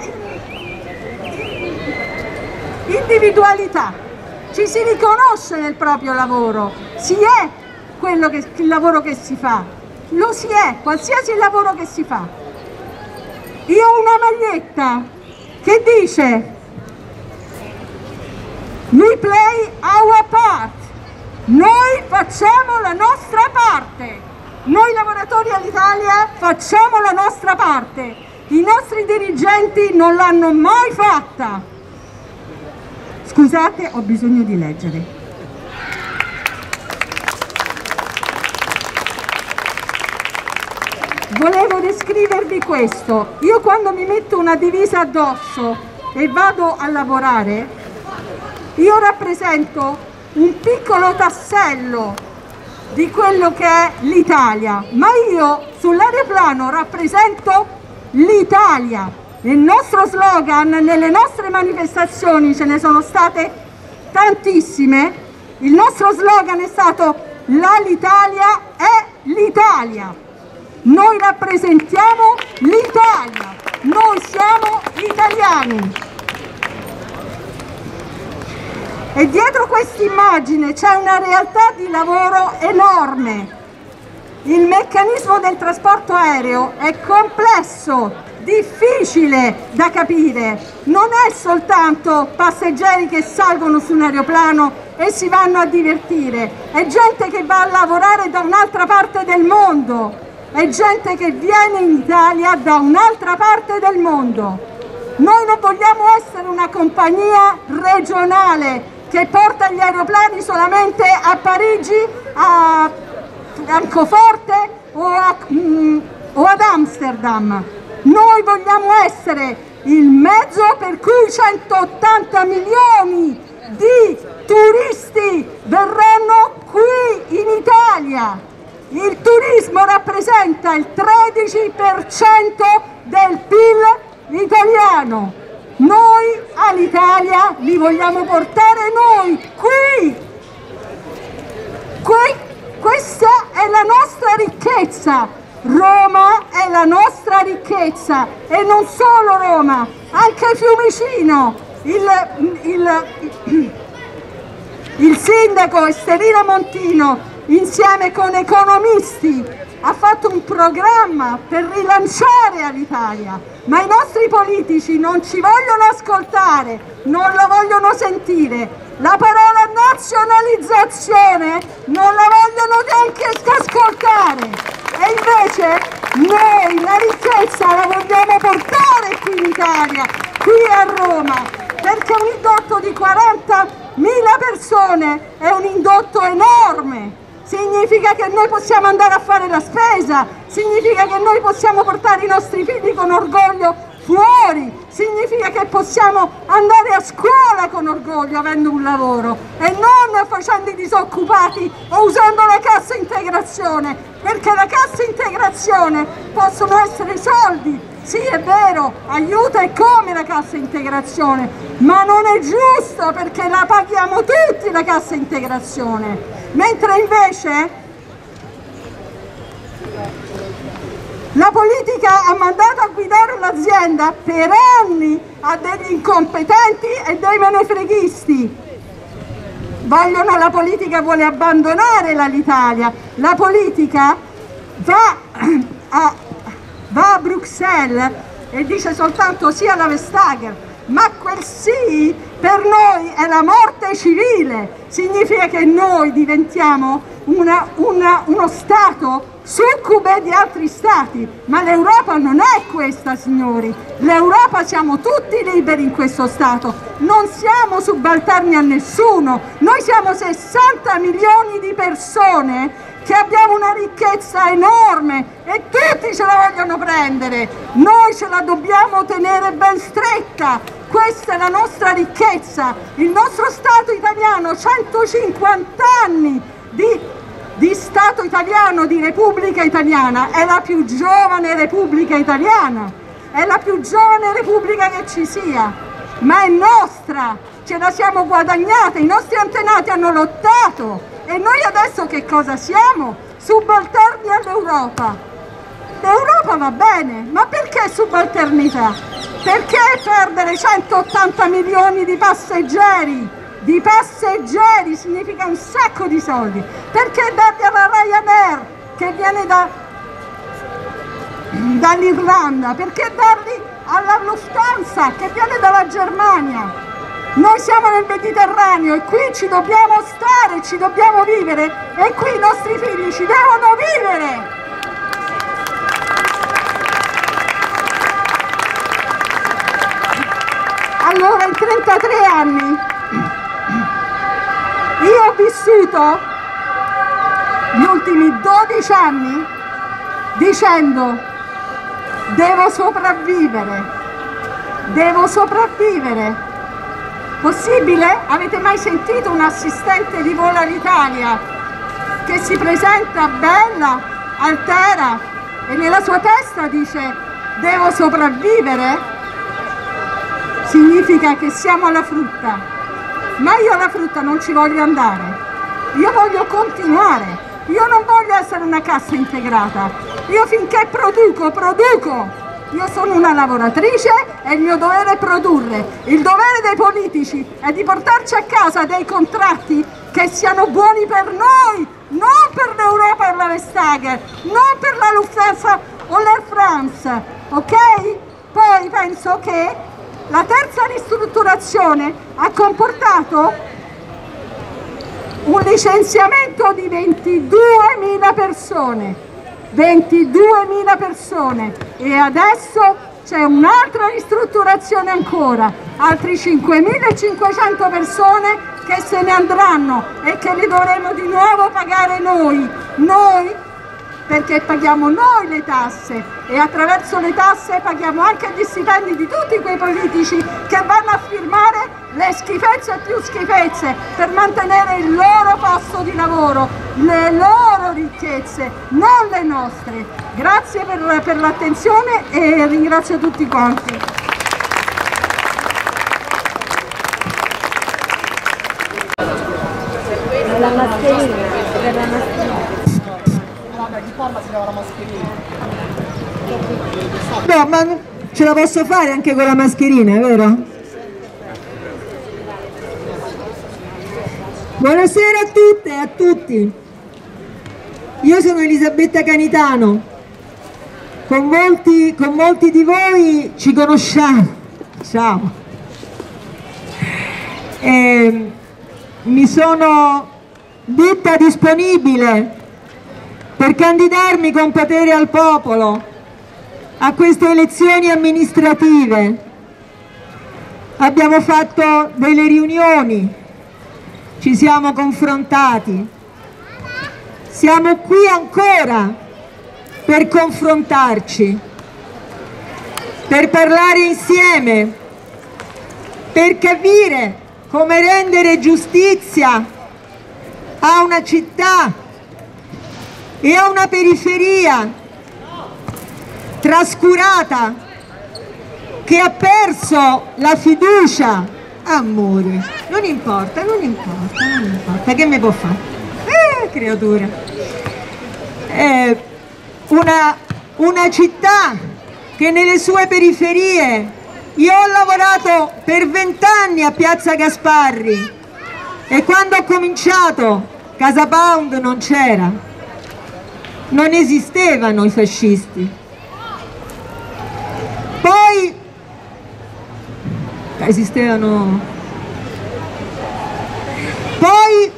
individualità. Ci si riconosce nel proprio lavoro, si è quello che, il lavoro che si fa. Lo si è, qualsiasi lavoro che si fa. Io ho una maglietta che dice "We play our part", noi facciamo la nostra parte, noi lavoratori all'Italia facciamo la nostra parte, i nostri dirigenti non l'hanno mai fatta. Scusate, ho bisogno di leggere. Volevo descrivervi questo. Io quando mi metto una divisa addosso e vado a lavorare, io rappresento un piccolo tassello di quello che è l'Italia, ma io sull'aeroplano rappresento l'Italia. Il nostro slogan, nelle nostre manifestazioni, ce ne sono state tantissime, il nostro slogan è stato "l'Alitalia è l'Italia". Noi rappresentiamo l'Italia, noi siamo italiani. E dietro questa immagine c'è una realtà di lavoro enorme. Il meccanismo del trasporto aereo è complesso, difficile da capire. Non è soltanto passeggeri che salgono su un aeroplano e si vanno a divertire, è gente che va a lavorare da un'altra parte del mondo. È gente che viene in Italia da un'altra parte del mondo. Noi non vogliamo essere una compagnia regionale che porta gli aeroplani solamente a Parigi, a Francoforte o, a, mm, o ad Amsterdam. Noi vogliamo essere il mezzo per cui centottanta milioni di turisti verranno qui in Italia. Il turismo rappresenta il tredici per cento del P I L italiano. Noi all'Italia li vogliamo portare noi qui. qui. Questa è la nostra ricchezza. Roma è la nostra ricchezza e non solo Roma, anche Fiumicino. Il, il, il sindaco Esterino Montino, insieme con economisti, ha fatto un programma per rilanciare all'Italia, ma i nostri politici non ci vogliono ascoltare, non lo vogliono sentire. La parola nazionalizzazione non la vogliono neanche ascoltare, e invece noi la ricchezza la vogliamo portare qui in Italia, qui a Roma, perché un indotto di quaranta mila persone è un indotto enorme. Significa che noi possiamo andare a fare la spesa, significa che noi possiamo portare i nostri figli con orgoglio fuori, significa che possiamo andare a scuola con orgoglio avendo un lavoro e non facendo i disoccupati o usando la cassa integrazione, perché la cassa integrazione possono essere soldi, sì è vero, aiuta e come la cassa integrazione, ma non è giusto perché la paghiamo tutti la cassa integrazione. Mentre invece la politica ha mandato a guidare l'azienda per anni a degli incompetenti e dei menefreghisti. Vogliono, la politica vuole abbandonare l'Italia, la politica va a, va a Bruxelles e dice soltanto sì alla Vestager, ma quel sì per noi è la morte civile, significa che noi diventiamo una, una, uno Stato succube di altri Stati, ma l'Europa non è questa, signori, l'Europa siamo tutti liberi in questo Stato, non siamo subalterni a nessuno, noi siamo sessanta milioni di persone che abbiamo una ricchezza enorme e tutti ce la vogliono prendere, noi ce la dobbiamo tenere ben stretta, questa è la nostra ricchezza, il nostro Stato italiano, centocinquanta anni di, di Stato italiano, di Repubblica Italiana, è la più giovane Repubblica Italiana, è la più giovane Repubblica che ci sia, ma è nostra, ce la siamo guadagnata, i nostri antenati hanno lottato. E noi adesso che cosa siamo? Subalterni all'Europa. L'Europa va bene, ma perché subalternità? Perché perdere centottanta milioni di passeggeri? Di passeggeri significa un sacco di soldi. Perché darli alla Ryanair che viene da, dall'Irlanda? Perché darli alla Lufthansa che viene dalla Germania? Noi siamo nel Mediterraneo e qui ci dobbiamo stare, ci dobbiamo vivere e qui i nostri figli ci devono vivere. Allora, in trentatré anni io ho vissuto gli ultimi dodici anni dicendo devo sopravvivere, devo sopravvivere. Possibile? Avete mai sentito un assistente di Volo all'Italia che si presenta bella, altera e nella sua testa dice devo sopravvivere? Significa che siamo alla frutta, ma io alla frutta non ci voglio andare, io voglio continuare, io non voglio essere una cassa integrata, io finché produco, produco. Io sono una lavoratrice e il mio dovere è produrre. Il dovere dei politici è di portarci a casa dei contratti che siano buoni per noi, non per l'Europa e la Vestager, non per la Lufthansa o l'Air France, ok? Poi penso che la terza ristrutturazione ha comportato un licenziamento di ventiduemila persone. ventiduemila persone e adesso c'è un'altra ristrutturazione ancora, altri cinquemilacinquecento persone che se ne andranno e che le dovremo di nuovo pagare noi, noi perché paghiamo noi le tasse e attraverso le tasse paghiamo anche gli stipendi di tutti quei politici che vanno a firmare le schifezze e più schifezze per mantenere il loro posto di lavoro, le loro ricchezze, non le nostre. Grazie per, per l'attenzione e ringrazio tutti quanti. La mascherina, per la mascherina. No, ma ce la posso fare anche con la mascherina, vero? Buonasera a tutte e a tutti. Io sono Elisabetta Canitano. Con molti, con molti di voi ci conosciamo. Ciao. E mi sono detta disponibile per candidarmi con potere al popolo a queste elezioni amministrative. Abbiamo fatto delle riunioni, ci siamo confrontati, siamo qui ancora per confrontarci, per parlare insieme, per capire come rendere giustizia a una città e a una periferia trascurata che ha perso la fiducia. Amore, non importa, non importa, non importa, che mi può fare? Eh, creatura. Eh, una, una città che nelle sue periferie, io ho lavorato per vent'anni a Piazza Gasparri e quando ho cominciato Casa Pound non c'era, non esistevano i fascisti. Poi esistevano, poi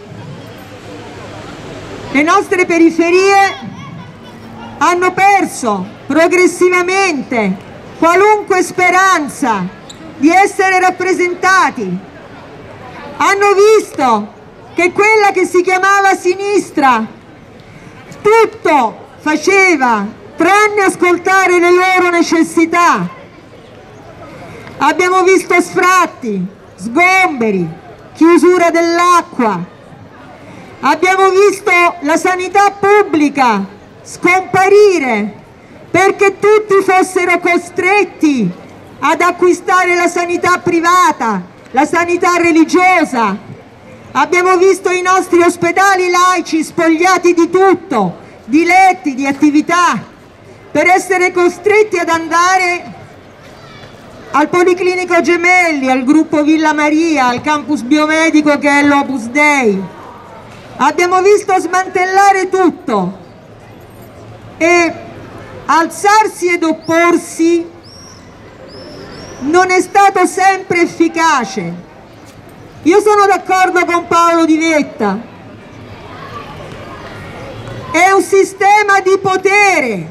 le nostre periferie hanno perso progressivamente qualunque speranza di essere rappresentati, hanno visto che quella che si chiamava sinistra tutto faceva tranne ascoltare le loro necessità. Abbiamo visto sfratti, sgomberi, chiusura dell'acqua, abbiamo visto la sanità pubblica scomparire perché tutti fossero costretti ad acquistare la sanità privata, la sanità religiosa. Abbiamo visto i nostri ospedali laici spogliati di tutto, di letti, di attività, per essere costretti ad andare al Policlinico Gemelli, al gruppo Villa Maria, al campus biomedico che è l'Opus Dei. Abbiamo visto smantellare tutto e alzarsi ed opporsi non è stato sempre efficace. Io sono d'accordo con Paolo Di Vetta, è un sistema di potere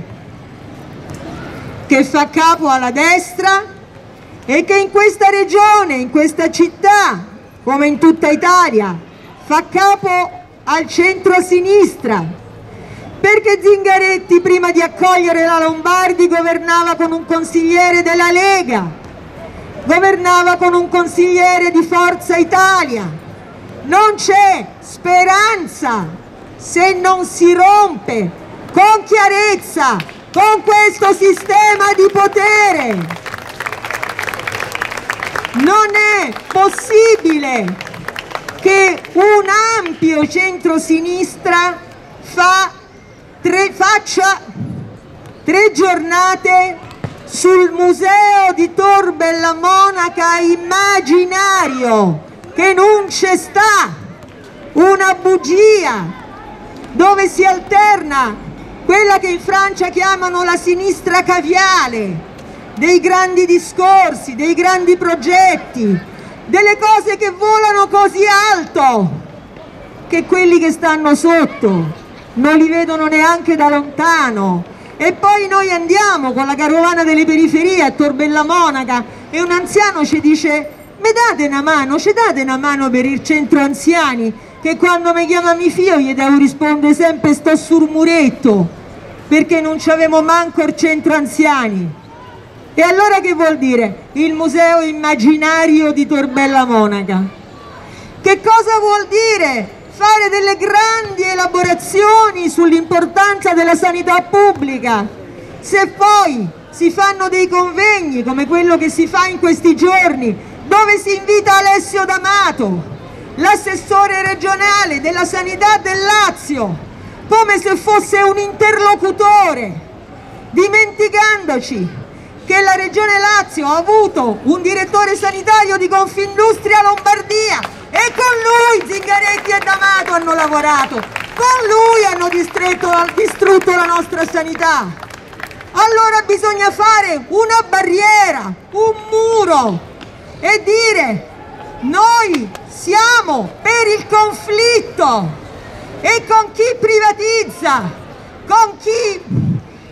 che fa capo alla destra e che in questa regione, in questa città, come in tutta Italia, fa capo al centro-sinistra, perché Zingaretti prima di accogliere la Lombardi governava con un consigliere della Lega, governava con un consigliere di Forza Italia. Non c'è speranza se non si rompe con chiarezza con questo sistema di potere. Non è possibile che un ampio centrosinistra fa tre, faccia tre giornate sul museo di Tor Bella Monaca immaginario, che non c'è sta, una bugia, dove si alterna quella che in Francia chiamano la sinistra caviale, dei grandi discorsi, dei grandi progetti, delle cose che volano così alto che quelli che stanno sotto non li vedono neanche da lontano. E poi noi andiamo con la carovana delle periferie a Tor Bella Monaca e un anziano ci dice: mi date una mano, ci date una mano per il centro anziani, che quando mi chiama mio figlio gli devo rispondere sempre sto sul muretto, perché non c'avevo manco il centro anziani. E allora che vuol dire il museo immaginario di Tor Bella Monaca? Che cosa vuol dire fare delle grandi elaborazioni sull'importanza della sanità pubblica se poi si fanno dei convegni come quello che si fa in questi giorni, dove si invita Alessio D'Amato, l'assessore regionale della sanità del Lazio, come se fosse un interlocutore, dimenticandoci che la Regione Lazio ha avuto un direttore sanitario di Confindustria Lombardia e con lui Zingaretti e D'Amato hanno lavorato, con lui hanno distretto, distrutto la nostra sanità. Allora bisogna fare una barriera, un muro e dire: noi siamo per il conflitto, e con chi privatizza, con chi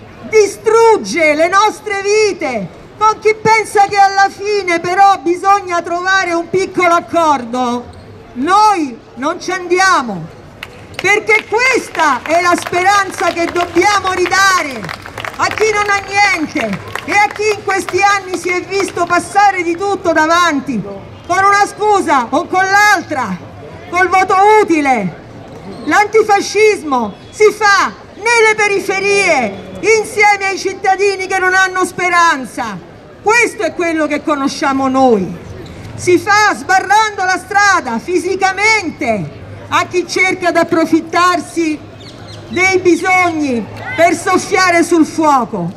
distrugge le nostre vite, con chi pensa che alla fine però bisogna trovare un piccolo accordo, noi non ci andiamo, perché questa è la speranza che dobbiamo ridare a chi non ha niente e a chi in questi anni si è visto passare di tutto davanti, con una scusa o con l'altra, col voto utile. L'antifascismo si fa nelle periferie, insieme ai cittadini che non hanno speranza. Questo è quello che conosciamo noi. Si fa sbarrando la strada fisicamente a chi cerca di approfittarsi dei bisogni per soffiare sul fuoco.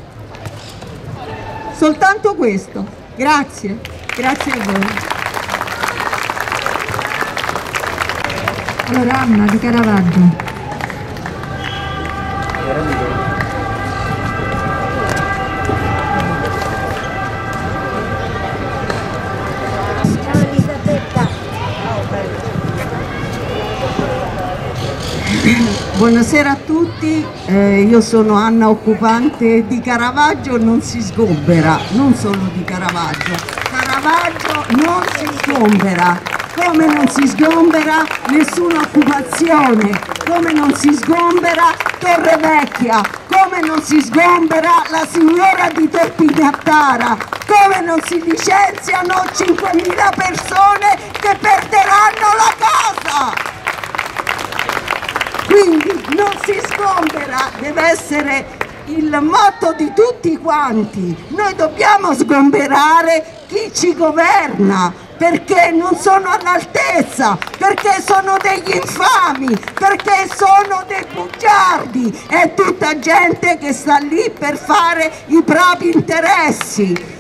Soltanto questo. Grazie, grazie a voi. Allora, Anna di Caravaggio. Buonasera a tutti, eh, io sono Anna, occupante di Caravaggio. Non si sgombera, non solo di Caravaggio. Caravaggio non si sgombera, come non si sgombera nessuna occupazione, come non si sgombera Torre Vecchia, come non si sgombera la signora di Tepignattara, come non si licenziano cinquemila persone che perderanno la casa. Quindi non si sgombera, deve essere il motto di tutti quanti. Noi dobbiamo sgomberare chi ci governa, perché non sono all'altezza, perché sono degli infami, perché sono dei bugiardi, è tutta gente che sta lì per fare i propri interessi.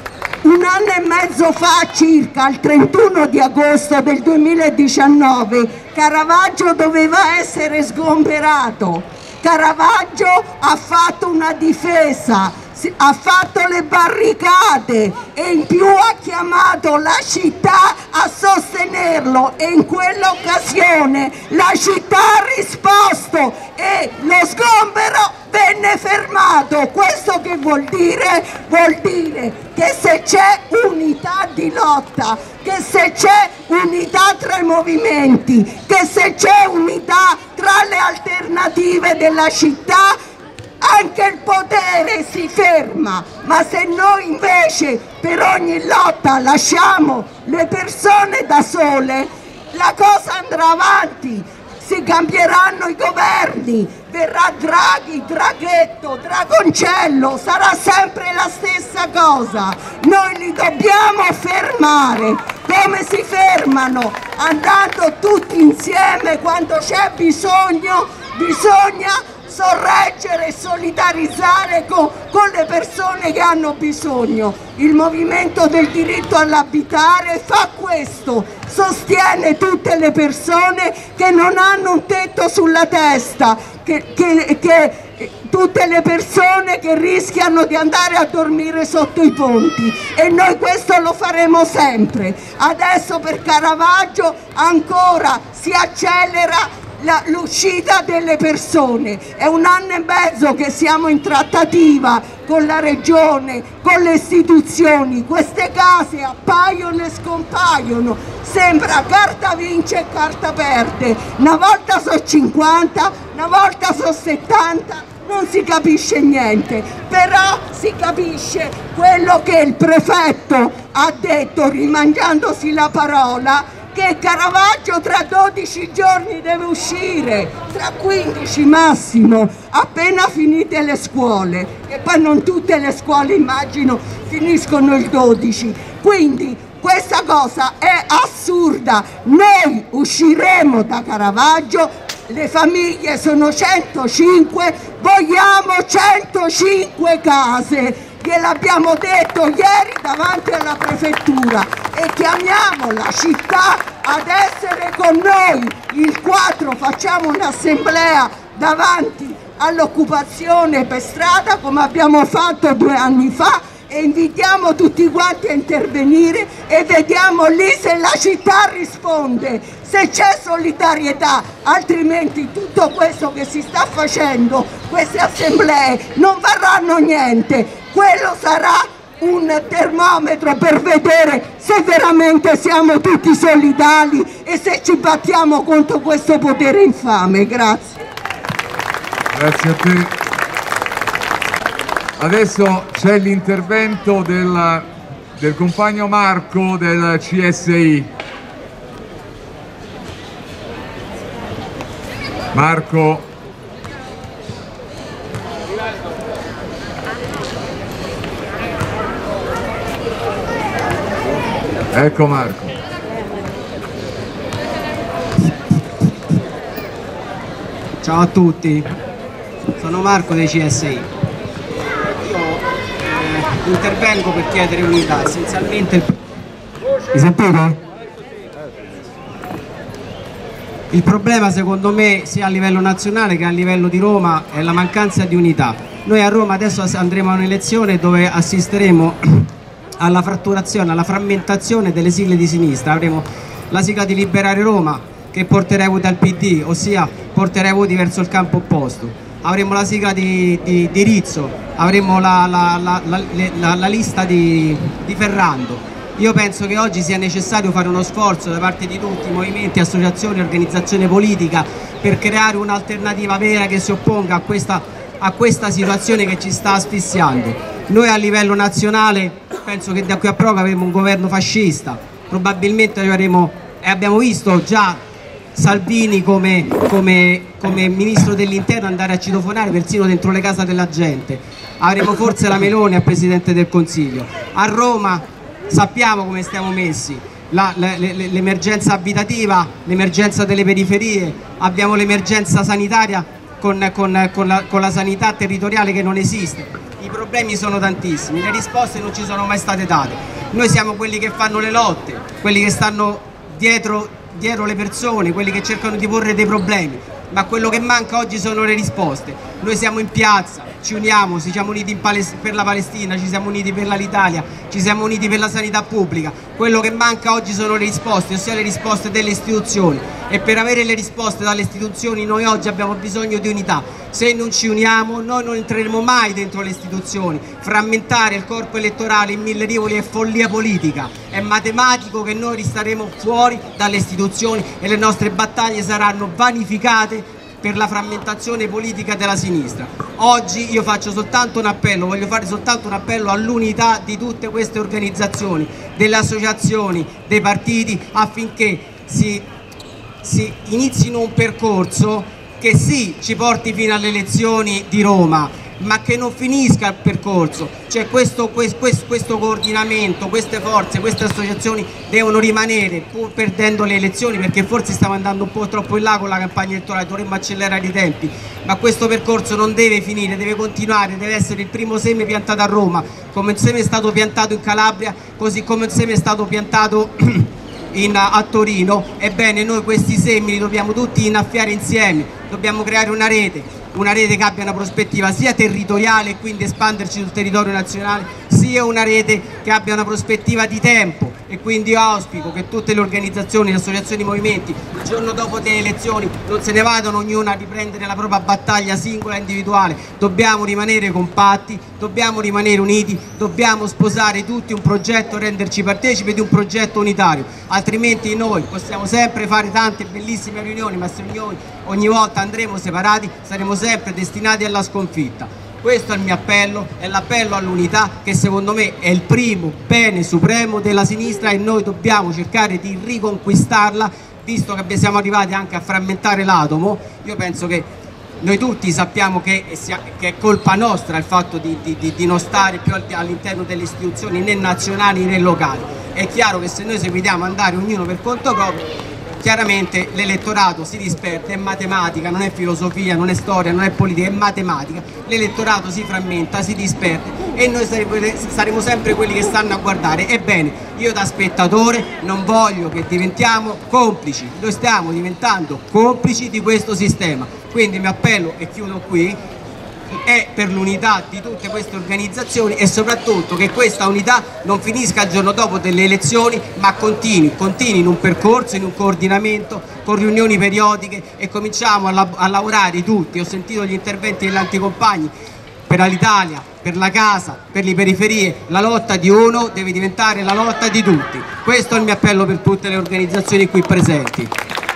Un anno e mezzo fa circa, il trentuno di agosto del duemiladiciannove, Caravaggio doveva essere sgomberato. Caravaggio ha fatto una difesa, ha fatto le barricate e in più ha chiamato la città a sostenerlo, e in quell'occasione la città ha risposto e lo sgombero venne fermato. Questo che vuol dire? Vuol dire che se c'è unità di lotta, che se c'è unità tra i movimenti, che se c'è unità tra le alternative della città, anche il potere si ferma. Ma se noi invece per ogni lotta lasciamo le persone da sole, la cosa andrà avanti, si cambieranno i governi, verrà Draghi, Draghetto, Dragoncello, sarà sempre la stessa cosa. Noi li dobbiamo fermare. Come si fermano? Andando tutti insieme quando c'è bisogno, bisogna sorreggere e solidarizzare con, con le persone che hanno bisogno. Il movimento del diritto all'abitare fa questo, sostiene tutte le persone che non hanno un tetto sulla testa, che, che, che tutte le persone che rischiano di andare a dormire sotto i ponti, e noi questo lo faremo sempre. Adesso per Caravaggio ancora si accelera l'uscita delle persone. È un anno e mezzo che siamo in trattativa con la regione, con le istituzioni. Queste case appaiono e scompaiono, sembra carta vince e carta perde. Una volta sono cinquanta, una volta sono settanta, non si capisce niente, però si capisce quello che il prefetto ha detto, rimangiandosi la parola, che Caravaggio tra dodici giorni deve uscire, tra quindici massimo, appena finite le scuole, e poi non tutte le scuole immagino finiscono il dodici, quindi questa cosa è assurda. Noi usciremo da Caravaggio, le famiglie sono centocinque, vogliamo centocinque case. Gliel'abbiamo detto ieri davanti alla prefettura e chiamiamo la città ad essere con noi. Il quattro facciamo un'assemblea davanti all'occupazione per strada come abbiamo fatto due anni fa e invitiamo tutti quanti a intervenire e vediamo lì se la città risponde, se c'è solidarietà, altrimenti tutto questo che si sta facendo, queste assemblee, non varranno niente. Quello sarà un termometro per vedere se veramente siamo tutti solidali e anche se ci battiamo contro questo potere infame. Grazie. Grazie a te. Adesso c'è l'intervento del, del compagno Marco del C S I. Marco. Ecco Marco. Ciao a tutti, sono Marco dei C S I. Io eh, intervengo per chiedere unità, essenzialmente il... Mi sentite? Il problema secondo me sia a livello nazionale che a livello di Roma è la mancanza di unità. Noi a Roma adesso andremo a un'elezione dove assisteremo alla fratturazione, alla frammentazione delle sigle di sinistra. Avremo la sigla di Liberare Roma che porterà i voti al P D, ossia porterà i voti verso il campo opposto. Avremo la sigla di, di, di Rizzo, avremo la, la, la, la, la, la lista di, di Ferrando. Io penso che oggi sia necessario fare uno sforzo da parte di tutti i movimenti, associazioni, organizzazione politica per creare un'alternativa vera che si opponga a questa, a questa situazione che ci sta asfissiando. Noi a livello nazionale penso che da qui a poco avremo un governo fascista, probabilmente avremo, e abbiamo visto già Salvini come, come, come ministro dell'interno andare a citofonare persino dentro le case della gente. Avremo forse la Meloni a Presidente del Consiglio. A Roma sappiamo come stiamo messi, l'emergenza abitativa, l'emergenza delle periferie, abbiamo l'emergenza sanitaria con, con, con, la, con la sanità territoriale che non esiste. I problemi sono tantissimi, le risposte non ci sono mai state date. Noi siamo quelli che fanno le lotte, quelli che stanno dietro, dietro le persone, quelli che cercano di porre dei problemi, ma quello che manca oggi sono le risposte. Noi siamo in piazza, ci uniamo, ci siamo uniti in per la Palestina, ci siamo uniti per l'Italia, ci siamo uniti per la sanità pubblica. Quello che manca oggi sono le risposte, ossia le risposte delle istituzioni, e per avere le risposte dalle istituzioni noi oggi abbiamo bisogno di unità. Se non ci uniamo noi non entreremo mai dentro le istituzioni. Frammentare il corpo elettorale in mille rivoli è follia politica, è matematico che noi restaremo fuori dalle istituzioni e le nostre battaglie saranno vanificate per la frammentazione politica della sinistra. Oggi io faccio soltanto un appello, voglio fare soltanto un appello all'unità di tutte queste organizzazioni, delle associazioni, dei partiti, affinché si, si inizino un percorso che sì ci porti fino alle elezioni di Roma, ma che non finisca il percorso. Cioè questo, questo, questo coordinamento, queste forze, queste associazioni devono rimanere pur perdendo le elezioni, perché forse stiamo andando un po' troppo in là con la campagna elettorale, dovremmo accelerare i tempi, ma questo percorso non deve finire, deve continuare, deve essere il primo seme piantato a Roma, come il seme è stato piantato in Calabria, così come il seme è stato piantato in, a Torino. Ebbene noi questi semi li dobbiamo tutti innaffiare insieme, dobbiamo creare una rete, una rete che abbia una prospettiva sia territoriale e quindi espanderci sul territorio nazionale, sia una rete che abbia una prospettiva di tempo, e quindi io auspico che tutte le organizzazioni, le associazioni, i movimenti il giorno dopo le elezioni non se ne vadano ognuna a riprendere la propria battaglia singola e individuale. Dobbiamo rimanere compatti, dobbiamo rimanere uniti, dobbiamo sposare tutti un progetto, renderci partecipi di un progetto unitario, altrimenti noi possiamo sempre fare tante bellissime riunioni, ma se ogni, ogni volta andremo separati saremo sempre destinati alla sconfitta. Questo è il mio appello, è l'appello all'unità che secondo me è il primo bene supremo della sinistra, e noi dobbiamo cercare di riconquistarla, visto che siamo arrivati anche a frammentare l'atomo. Io penso che noi tutti sappiamo che, che è colpa nostra il fatto di, di, di non stare più all'interno delle istituzioni né nazionali né locali. È chiaro che se noi seguiamo andare ognuno per conto proprio, chiaramente l'elettorato si disperde, è matematica, non è filosofia, non è storia, non è politica, è matematica. L'elettorato si frammenta, si disperde e noi saremo sempre quelli che stanno a guardare. Ebbene, io da spettatore non voglio che diventiamo complici, noi stiamo diventando complici di questo sistema. Quindi mi appello, e chiudo qui, è per l'unità di tutte queste organizzazioni, e soprattutto che questa unità non finisca il giorno dopo delle elezioni, ma continui, continui in un percorso, in un coordinamento, con riunioni periodiche, e cominciamo a, la a lavorare tutti. Ho sentito gli interventi degli anticompagni per l'Italia, per la casa, per le periferie. La lotta di uno deve diventare la lotta di tutti. Questo è il mio appello per tutte le organizzazioni qui presenti.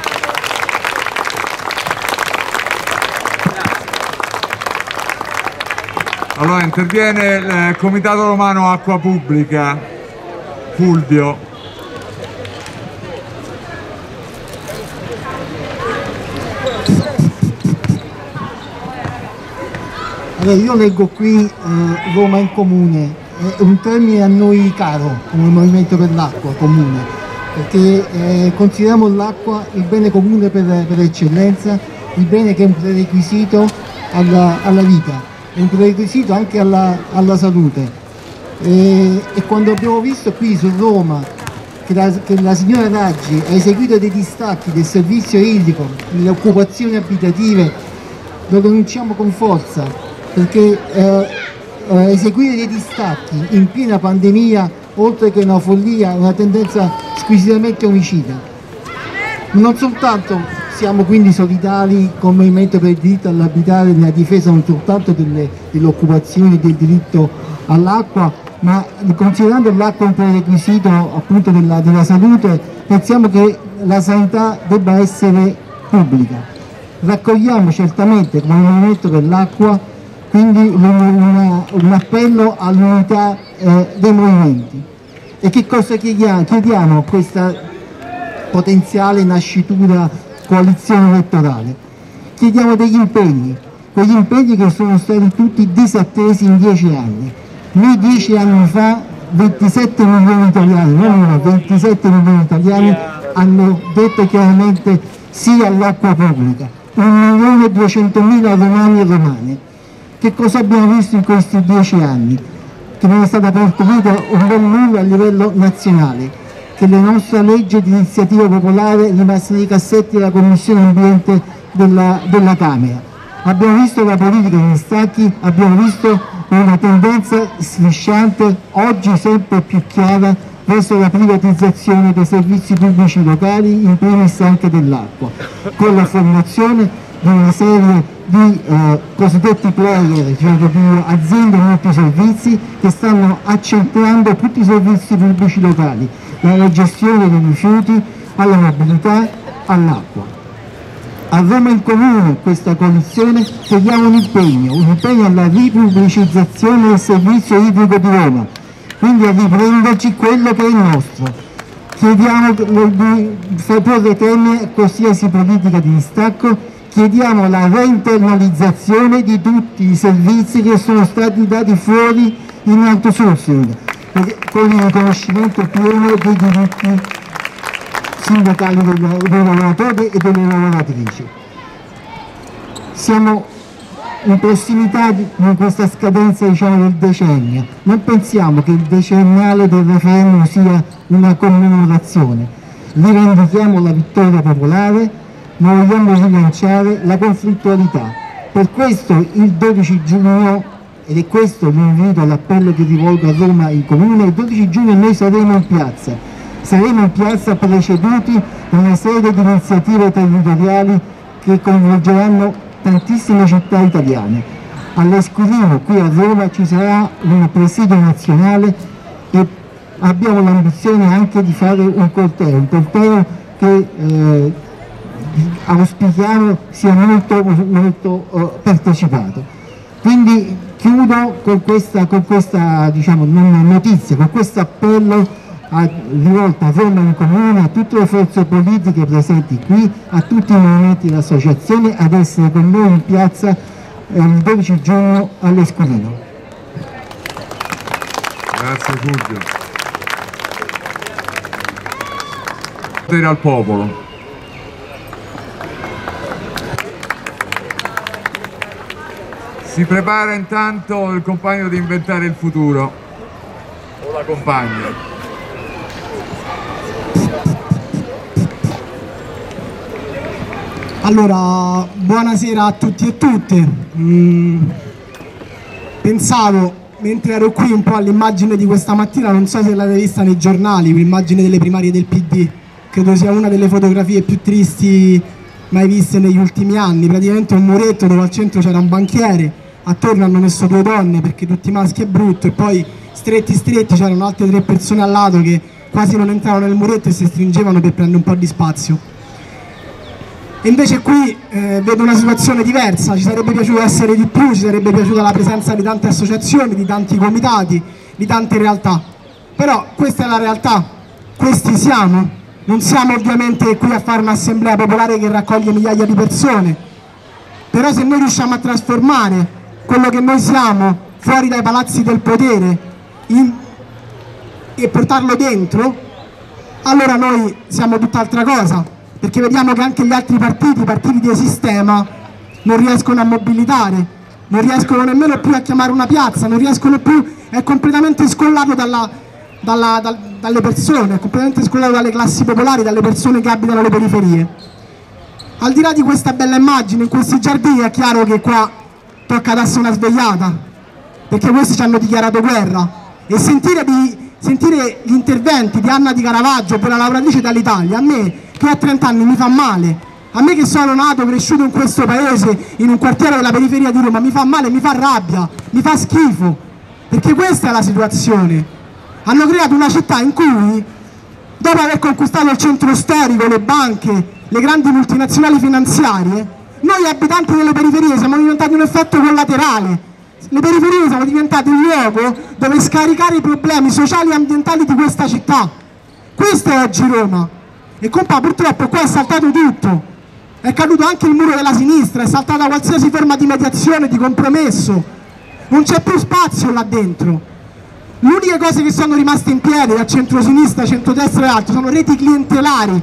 Allora interviene il Comitato Romano Acqua Pubblica, Fulvio. Allora, io leggo qui eh, Roma in comune, è un termine a noi caro come Movimento per l'Acqua Comune, perché eh, consideriamo l'acqua il bene comune per, per eccellenza, il bene che è un prerequisito alla, alla vita, è un prerequisito anche alla, alla salute. E, e quando abbiamo visto qui su Roma che la, che la signora Raggi ha eseguito dei distacchi del servizio idrico, delle occupazioni abitative, lo denunciamo con forza, perché eh, eh, eseguire dei distacchi in piena pandemia, oltre che una follia, è una tendenza squisitamente omicida. Non soltanto siamo quindi solidali con il Movimento per il diritto all'abitare nella difesa non soltanto delle, delle occupazioni e del diritto all'acqua, ma considerando l'acqua un prerequisito appunto della, della salute, pensiamo che la sanità debba essere pubblica. Raccogliamo certamente come Movimento per l'Acqua quindi una, un appello all'unità eh, dei movimenti. E che cosa chiediamo? Chiediamo a questa potenziale nascitura coalizione elettorale? Chiediamo degli impegni, quegli impegni che sono stati tutti disattesi in dieci anni. Noi dieci anni fa ventisette milioni di italiani, non uno, ventisette milioni di italiani hanno detto chiaramente sì all'acqua pubblica, un milione e duecentomila romani e romane. Che cosa abbiamo visto in questi dieci anni? Che non è stato percorrito un bel nulla a livello nazionale, che la nostra legge di iniziativa popolare è rimasta nei cassetti della Commissione Ambiente della, della Camera. Abbiamo visto la politica degli stacchi, abbiamo visto una tendenza strisciante, oggi sempre più chiara, verso la privatizzazione dei servizi pubblici locali, in primis anche dell'acqua, con la formazione di una serie di eh, cosiddetti player, cioè di aziende multiservizi che stanno accentrando tutti i servizi pubblici locali, dalla gestione dei rifiuti alla mobilità, all'acqua. A Roma in Comune, questa coalizione, chiediamo un impegno, un impegno alla ripubblicizzazione del servizio idrico di Roma, quindi a riprenderci quello che è il nostro. Chiediamo di porre termine a qualsiasi politica di distacco, chiediamo la reinternalizzazione di tutti i servizi che sono stati dati fuori in outsourcing, con il riconoscimento pieno dei diritti sindacali dei lavoratori e delle lavoratrici. Siamo in prossimità di questa scadenza, diciamo, del decennio. Non pensiamo che il decennale del referendum sia una commemorazione. Rivendichiamo la vittoria popolare, ma vogliamo rilanciare la conflittualità. Per questo il dodici giugno, ed è questo l'invito, l'appello che rivolgo a Roma in Comune, il dodici giugno noi saremo in piazza. Saremo in piazza preceduti da una serie di iniziative territoriali che coinvolgeranno tantissime città italiane. All'Esquilino, qui a Roma, ci sarà un presidio nazionale e abbiamo l'ambizione anche di fare un corteo, un corteo che eh, auspichiamo sia molto, molto uh, partecipato. Quindi chiudo con questa, con questa diciamo, notizia, con questo appello rivolta a Roma in Comune, a tutte le forze politiche presenti qui, a tutti i movimenti e le associazioni ad essere con noi in piazza eh, il dodici giugno all'Esquilino. Grazie Fulvio. Potere al popolo. Si prepara intanto il compagno di inventare il futuro, o la compagna. Allora, buonasera a tutti e tutte. Mm, pensavo, mentre ero qui, un po' all'immagine di questa mattina, non so se l'avete vista nei giornali, l'immagine delle primarie del P D, credo sia una delle fotografie più tristi mai viste negli ultimi anni. Praticamente un muretto dove al centro c'era un banchiere, attorno hanno messo due donne perché tutti maschi è brutto, e poi stretti stretti c'erano altre tre persone al lato che quasi non entravano nel muretto e si stringevano per prendere un po' di spazio. E invece qui eh, vedo una situazione diversa, ci sarebbe piaciuto essere di più, ci sarebbe piaciuta la presenza di tante associazioni, di tanti comitati, di tante realtà, però questa è la realtà, questi siamo, non siamo ovviamente qui a fare un'assemblea popolare che raccoglie migliaia di persone, però se noi riusciamo a trasformare quello che noi siamo fuori dai palazzi del potere in, e portarlo dentro, allora noi siamo tutt'altra cosa. Perché vediamo che anche gli altri partiti, i partiti di sistema, non riescono a mobilitare, non riescono nemmeno più a chiamare una piazza, non riescono più, è completamente scollato dalla, dalla, da, dalle persone, è completamente scollato dalle classi popolari, dalle persone che abitano le periferie. Al di là di questa bella immagine, in questi giardini è chiaro che qua tocca darsi una svegliata, perché questi ci hanno dichiarato guerra, e sentire, di, sentire gli interventi di Anna Di Caravaggio, quella lavoratrice dall'Italia, a me che a trenta anni mi fa male, a me che sono nato, cresciuto in questo paese, in un quartiere della periferia di Roma, mi fa male, mi fa rabbia, mi fa schifo, perché questa è la situazione. Hanno creato una città in cui, dopo aver conquistato il centro storico, le banche, le grandi multinazionali finanziarie, noi abitanti delle periferie siamo diventati un effetto collaterale. Le periferie sono diventate un luogo dove scaricare i problemi sociali e ambientali di questa città. Questo è oggi Roma. E compa, purtroppo qua è saltato tutto, è caduto anche il muro della sinistra, è saltata qualsiasi forma di mediazione, di compromesso, non c'è più spazio là dentro. Le uniche cose che sono rimaste in piedi da centrosinistra, centrodestra e altro sono reti clientelari,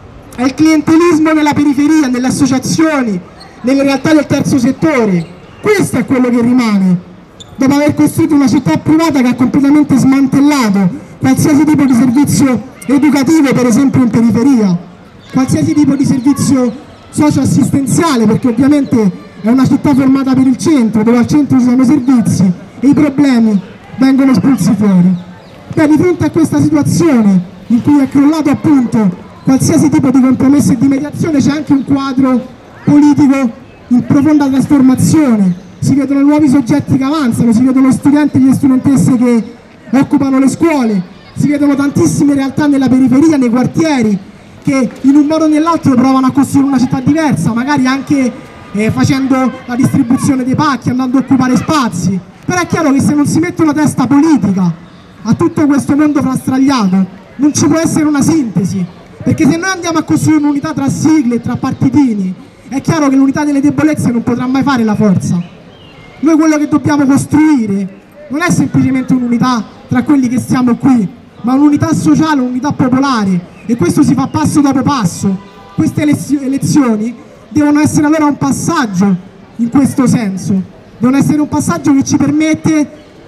è il clientelismo nella periferia, nelle associazioni, nelle realtà del terzo settore. Questo è quello che rimane, dopo aver costruito una città privata che ha completamente smantellato qualsiasi tipo di servizio educativo, per esempio in periferia, qualsiasi tipo di servizio socio-assistenziale, perché ovviamente è una città formata per il centro, dove al centro ci sono servizi e i problemi vengono espulsi fuori. Beh, di fronte a questa situazione in cui è crollato appunto qualsiasi tipo di compromesso e di mediazione, c'è anche un quadro politico in profonda trasformazione, si vedono nuovi soggetti che avanzano, si vedono studenti e le studentesse che occupano le scuole, si vedono tantissime realtà nella periferia, nei quartieri, che in un modo o nell'altro provano a costruire una città diversa, magari anche eh, facendo la distribuzione dei pacchi, andando a occupare spazi. Però è chiaro che se non si mette una testa politica a tutto questo mondo frastagliato, non ci può essere una sintesi, perché se noi andiamo a costruire un'unità tra sigle, tra partitini, è chiaro che l'unità delle debolezze non potrà mai fare la forza. Noi quello che dobbiamo costruire non è semplicemente un'unità tra quelli che stiamo qui, ma un'unità sociale, un'unità popolare, e questo si fa passo dopo passo. Queste elezioni devono essere allora un passaggio in questo senso, devono essere un passaggio che ci permette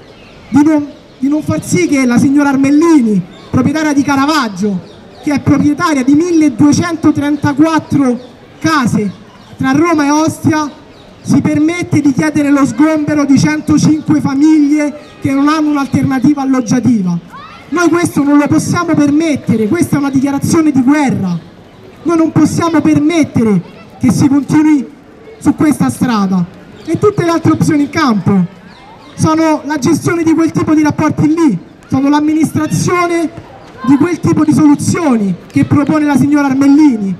di non, di non far sì che la signora Armellini, proprietaria di Caravaggio, che è proprietaria di milleduecentotrentaquattro case tra Roma e Ostia, si permette di chiedere lo sgombero di centocinque famiglie che non hanno un'alternativa alloggiativa. Noi questo non lo possiamo permettere, questa è una dichiarazione di guerra. Noi non possiamo permettere che si continui su questa strada. E tutte le altre opzioni in campo sono la gestione di quel tipo di rapporti lì, sono l'amministrazione di quel tipo di soluzioni che propone la signora Armellini,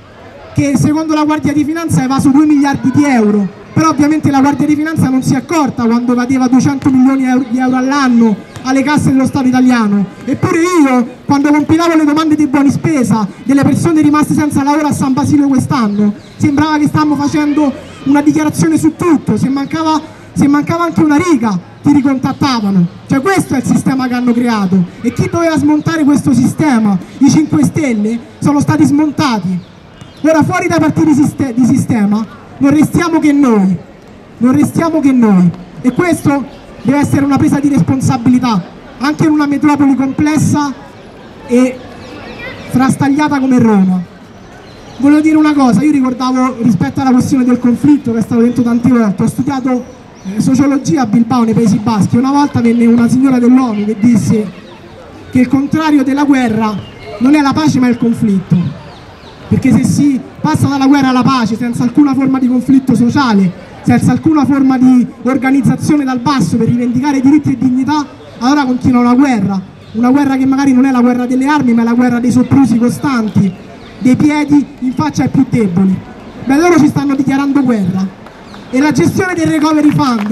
che secondo la Guardia di Finanza ha evaso due miliardi di euro, però ovviamente la Guardia di Finanza non si è accorta quando evadeva duecento milioni di euro all'anno alle casse dello Stato italiano. Eppure io, quando compilavo le domande di buoni spesa delle persone rimaste senza lavoro a San Basilio quest'anno, sembrava che stavamo facendo una dichiarazione su tutto, se mancava, se mancava anche una riga ti ricontattavano. Cioè questo è il sistema che hanno creato, e chi doveva smontare questo sistema, i cinque Stelle, sono stati smontati. Ora fuori dai partiti di sistema non restiamo che noi, non restiamo che noi, e questo deve essere una presa di responsabilità anche in una metropoli complessa e frastagliata come Roma. Volevo dire una cosa, io ricordavo rispetto alla questione del conflitto che è stato detto tante volte, ho studiato eh, sociologia a Bilbao nei Paesi Baschi, una volta venne una signora dell'ONU che disse che il contrario della guerra non è la pace ma il conflitto, perché se si passa dalla guerra alla pace senza alcuna forma di conflitto sociale senza alcuna forma di organizzazione dal basso per rivendicare diritti e dignità, allora continua una guerra, una guerra che magari non è la guerra delle armi, ma è la guerra dei soprusi costanti, dei piedi in faccia ai più deboli. Beh, loro ci stanno dichiarando guerra e la gestione del Recovery Fund,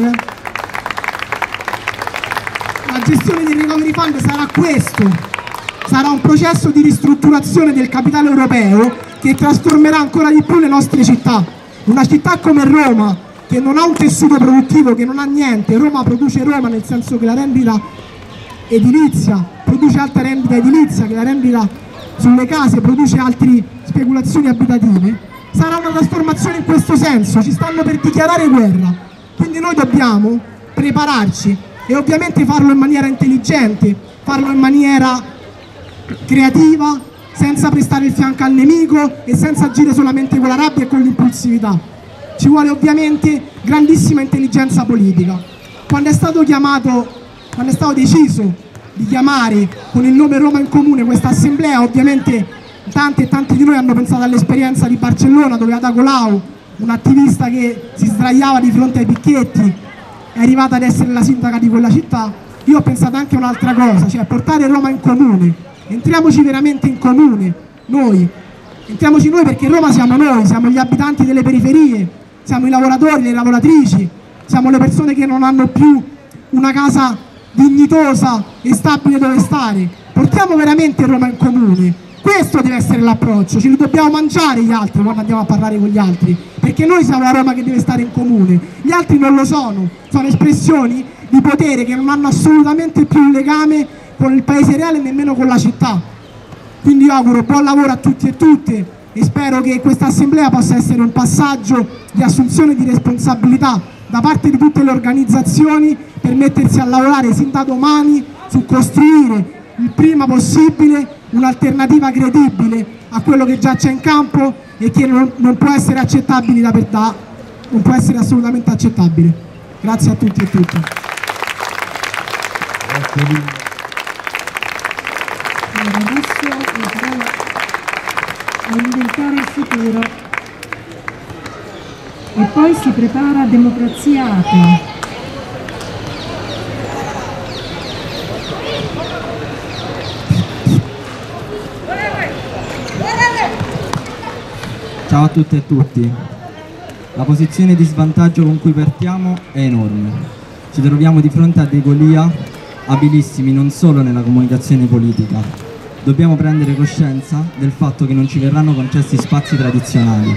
la gestione del Recovery Fund sarà questo, sarà un processo di ristrutturazione del capitale europeo che trasformerà ancora di più le nostre città. Una città come Roma, che non ha un tessuto produttivo, che non ha niente, Roma produce Roma nel senso che la rendita edilizia produce alta rendita edilizia, che la rendita sulle case produce altre speculazioni abitative, sarà una trasformazione in questo senso, ci stanno per dichiarare guerra, quindi noi dobbiamo prepararci e ovviamente farlo in maniera intelligente, farlo in maniera creativa, senza prestare il fianco al nemico e senza agire solamente con la rabbia e con l'impulsività. Ci vuole ovviamente grandissima intelligenza politica. Quando è stato chiamato, quando è stato deciso di chiamare con il nome Roma in Comune questa assemblea, ovviamente tanti e tanti di noi hanno pensato all'esperienza di Barcellona, dove Ada Colau, un'attivista che si sdraiava di fronte ai picchetti, è arrivata ad essere la sindaca di quella città. Io ho pensato anche a un'altra cosa, cioè portare Roma in comune. Entriamoci veramente in comune, noi, entriamoci noi, perché Roma siamo noi, siamo gli abitanti delle periferie, siamo i lavoratori, le lavoratrici, siamo le persone che non hanno più una casa dignitosa e stabile dove stare. Portiamo veramente Roma in comune, questo deve essere l'approccio, ce li dobbiamo mangiare gli altri quando andiamo a parlare con gli altri, perché noi siamo la Roma che deve stare in comune, gli altri non lo sono, sono espressioni di potere che non hanno assolutamente più un legame con il paese reale e nemmeno con la città. Quindi io auguro buon lavoro a tutti e tutte e spero che questa assemblea possa essere un passaggio di assunzione di responsabilità da parte di tutte le organizzazioni per mettersi a lavorare sin da domani su costruire il prima possibile un'alternativa credibile a quello che già c'è in campo e che non, non può essere accettabile da, da, non può essere assolutamente accettabile. Grazie a tutti e tutte. Allora, adesso la parola a inventare il futuro e poi si prepara Democrazia Atea. Ciao a tutte e tutti. La posizione di svantaggio con cui partiamo è enorme. Ci troviamo di fronte a dei Golia abilissimi non solo nella comunicazione politica. Dobbiamo prendere coscienza del fatto che non ci verranno concessi spazi tradizionali.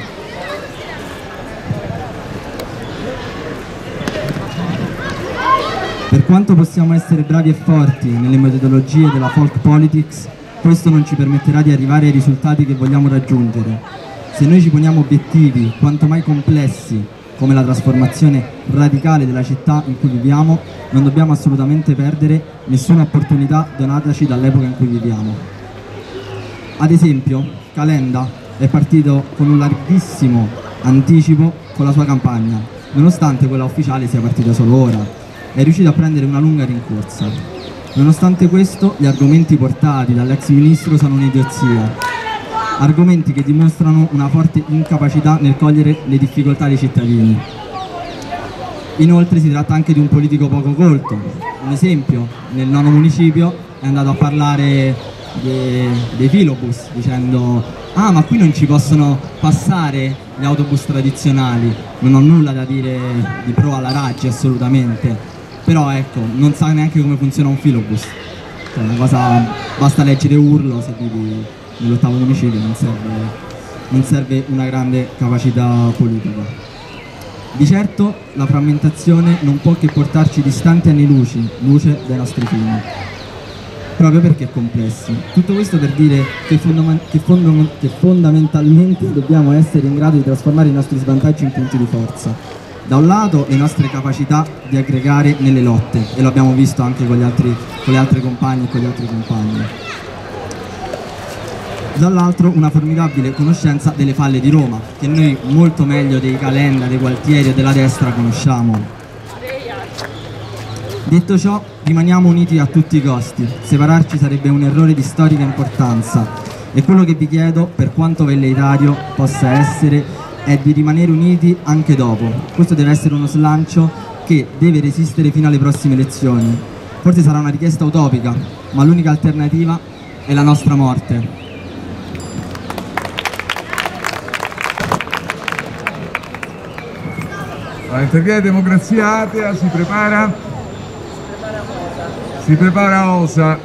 Per quanto possiamo essere bravi e forti nelle metodologie della folk politics, questo non ci permetterà di arrivare ai risultati che vogliamo raggiungere. Se noi ci poniamo obiettivi quanto mai complessi, come la trasformazione radicale della città in cui viviamo, non dobbiamo assolutamente perdere nessuna opportunità donataci dall'epoca in cui viviamo. Ad esempio, Calenda è partito con un larghissimo anticipo con la sua campagna, nonostante quella ufficiale sia partita solo ora. È riuscito a prendere una lunga rincorsa. Nonostante questo, gli argomenti portati dall'ex ministro sono un'idiozia. Argomenti che dimostrano una forte incapacità nel cogliere le difficoltà dei cittadini. Inoltre si tratta anche di un politico poco colto. Un esempio, nel nono municipio è andato a parlare dei, dei filobus, dicendo ah, ma qui non ci possono passare gli autobus tradizionali. Non ho nulla da dire di pro alla Raggi, assolutamente, però ecco, non sa neanche come funziona un filobus. Cioè, una cosa, basta leggere Urlo se vivi nell'ottavo municipio, non serve, non serve una grande capacità politica. Di certo la frammentazione non può che portarci distanti anni luci, luce dai nostri fini, proprio perché complessi. Tutto questo per dire che, fondam che, fondam che fondamentalmente dobbiamo essere in grado di trasformare i nostri svantaggi in punti di forza. Da un lato le nostre capacità di aggregare nelle lotte, e lo abbiamo visto anche con, gli altri, con le altre compagne e con gli altri compagni. Dall'altro una formidabile conoscenza delle falle di Roma, che noi molto meglio dei Calenda, dei Gualtieri e della destra conosciamo. Detto ciò, rimaniamo uniti a tutti i costi. Separarci sarebbe un errore di storica importanza, e quello che vi chiedo, per quanto velleitario possa essere, è di rimanere uniti anche dopo. Questo deve essere uno slancio che deve resistere fino alle prossime elezioni. Forse sarà una richiesta utopica, ma l'unica alternativa è la nostra morte. Interviene Democrazia Atea, si prepara, si prepara Osa.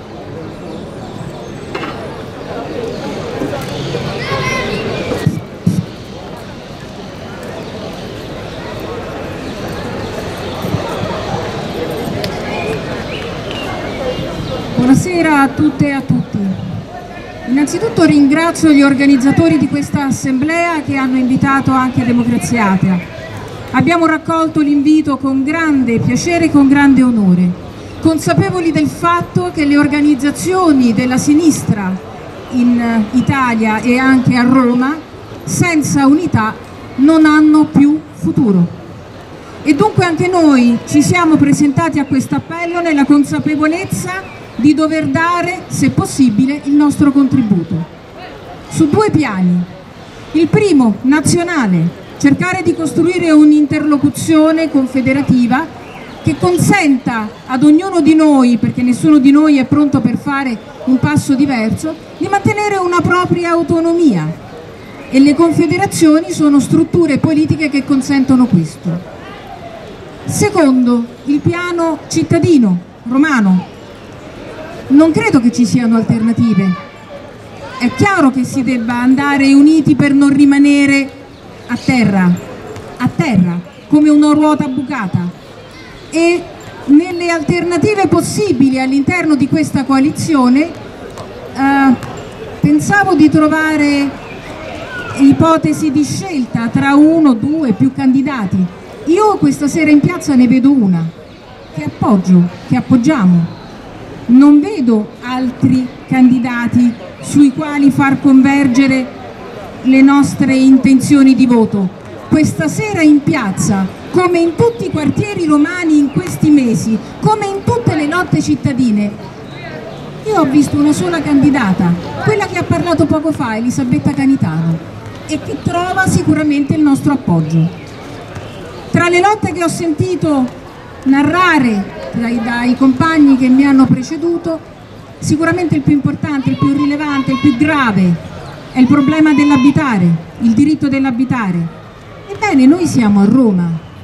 Buonasera a tutte e a tutti. Innanzitutto ringrazio gli organizzatori di questa assemblea che hanno invitato anche Democrazia Atea. Abbiamo raccolto l'invito con grande piacere e con grande onore, consapevoli del fatto che le organizzazioni della sinistra in Italia e anche a Roma senza unità non hanno più futuro. E dunque anche noi ci siamo presentati a questo appello nella consapevolezza di dover dare, se possibile, il nostro contributo. Su due piani. Il primo, nazionale, cercare di costruire un'interlocuzione confederativa che consenta ad ognuno di noi, perché nessuno di noi è pronto per fare un passo diverso, di mantenere una propria autonomia, e le confederazioni sono strutture politiche che consentono questo. Secondo, il piano cittadino romano. Non credo che ci siano alternative. È chiaro che si debba andare uniti per non rimanere a terra, a terra, come una ruota bucata, e nelle alternative possibili all'interno di questa coalizione eh, pensavo di trovare ipotesi di scelta tra uno, due, più candidati. Io questa sera in piazza ne vedo una, che appoggio, che appoggiamo. Non vedo altri candidati sui quali far convergere le nostre intenzioni di voto. Questa sera in piazza, come in tutti i quartieri romani in questi mesi, come in tutte le lotte cittadine, io ho visto una sola candidata, quella che ha parlato poco fa, Elisabetta Canitano, e che trova sicuramente il nostro appoggio. Tra le lotte che ho sentito narrare dai, dai compagni che mi hanno preceduto, sicuramente il più importante, il più rilevante, il più grave è il problema dell'abitare, il diritto dell'abitare. Ebbene, noi siamo a Roma,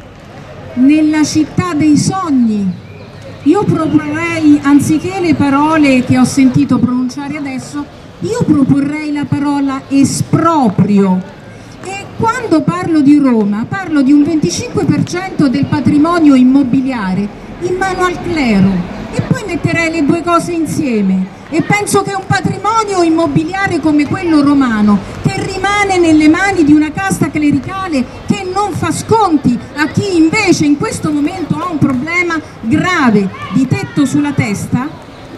nella città dei sogni. Io proporrei, anziché le parole che ho sentito pronunciare adesso, io proporrei la parola esproprio. E quando parlo di Roma, parlo di un venticinque per cento del patrimonio immobiliare in mano al clero. E poi metterei le due cose insieme e penso che un patrimonio immobiliare come quello romano, che rimane nelle mani di una casta clericale che non fa sconti a chi invece in questo momento ha un problema grave di tetto sulla testa,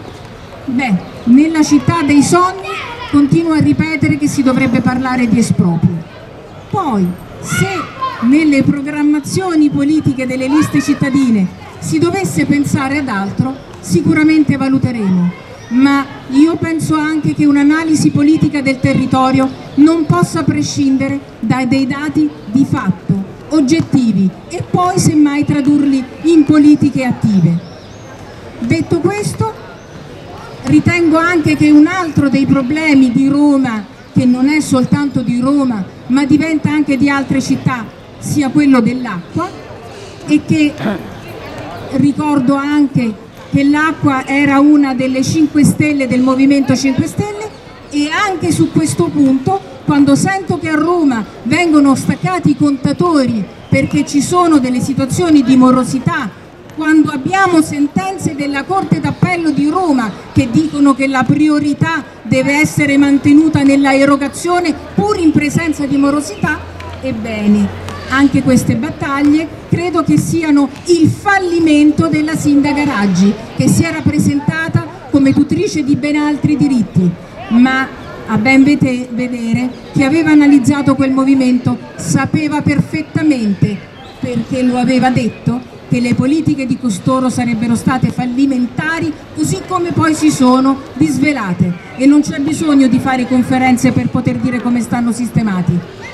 beh, nella città dei sogni continuo a ripetere che si dovrebbe parlare di esproprio. Poi, se nelle programmazioni politiche delle liste cittadine si dovesse pensare ad altro, sicuramente valuteremo, ma io penso anche che un'analisi politica del territorio non possa prescindere da dei dati di fatto, oggettivi, e poi semmai tradurli in politiche attive. Detto questo, ritengo anche che un altro dei problemi di Roma, che non è soltanto di Roma, ma diventa anche di altre città, sia quello dell'acqua, e che ricordo anche che l'acqua era una delle cinque stelle del Movimento cinque Stelle, e anche su questo punto, quando sento che a Roma vengono staccati i contatori perché ci sono delle situazioni di morosità, quando abbiamo sentenze della Corte d'Appello di Roma che dicono che la priorità deve essere mantenuta nella erogazione pur in presenza di morosità, ebbene, anche queste battaglie credo che siano il fallimento della sindaca Raggi, che si era presentata come tutrice di ben altri diritti, ma a ben vedere chi aveva analizzato quel movimento sapeva perfettamente, perché lo aveva detto, che le politiche di costoro sarebbero state fallimentari, così come poi si sono disvelate, e non c'è bisogno di fare conferenze per poter dire come stanno sistemati.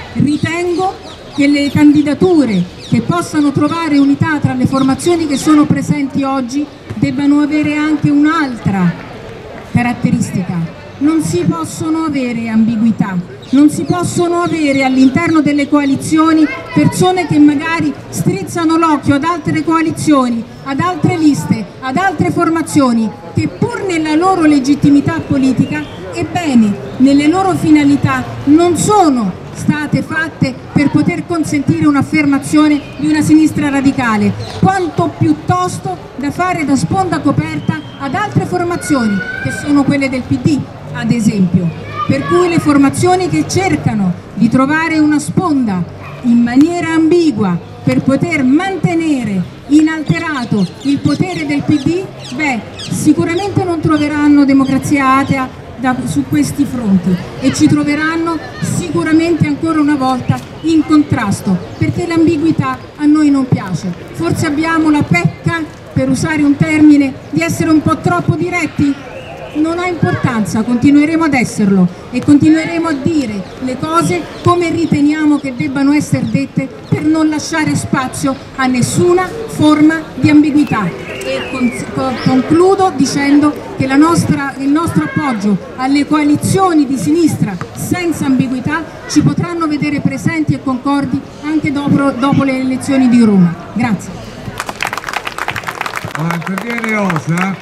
Ritengo che le candidature che possano trovare unità tra le formazioni che sono presenti oggi debbano avere anche un'altra caratteristica. Non si possono avere ambiguità, non si possono avere all'interno delle coalizioni persone che magari strizzano l'occhio ad altre coalizioni, ad altre liste, ad altre formazioni che pur nella loro legittimità politica, ebbene, nelle loro finalità non sono state fatte per poter consentire un'affermazione di una sinistra radicale, quanto piuttosto da fare da sponda coperta ad altre formazioni, che sono quelle del P D, ad esempio. Per cui le formazioni che cercano di trovare una sponda in maniera ambigua per poter mantenere inalterato il potere del P D, beh, sicuramente non troveranno democrazia atea Da, su questi fronti e ci troveranno sicuramente ancora una volta in contrasto, perché l'ambiguità a noi non piace. Forse abbiamo la pecca, per usare un termine, di essere un po' troppo diretti? Non ha importanza, continueremo ad esserlo e continueremo a dire le cose come riteniamo che debbano essere dette, per non lasciare spazio a nessuna forma di ambiguità. E con, concludo dicendo che la nostra, il nostro appoggio alle coalizioni di sinistra senza ambiguità ci potranno vedere presenti e concordi anche dopo, dopo le elezioni di Roma. Grazie. Allora, interviene Osa.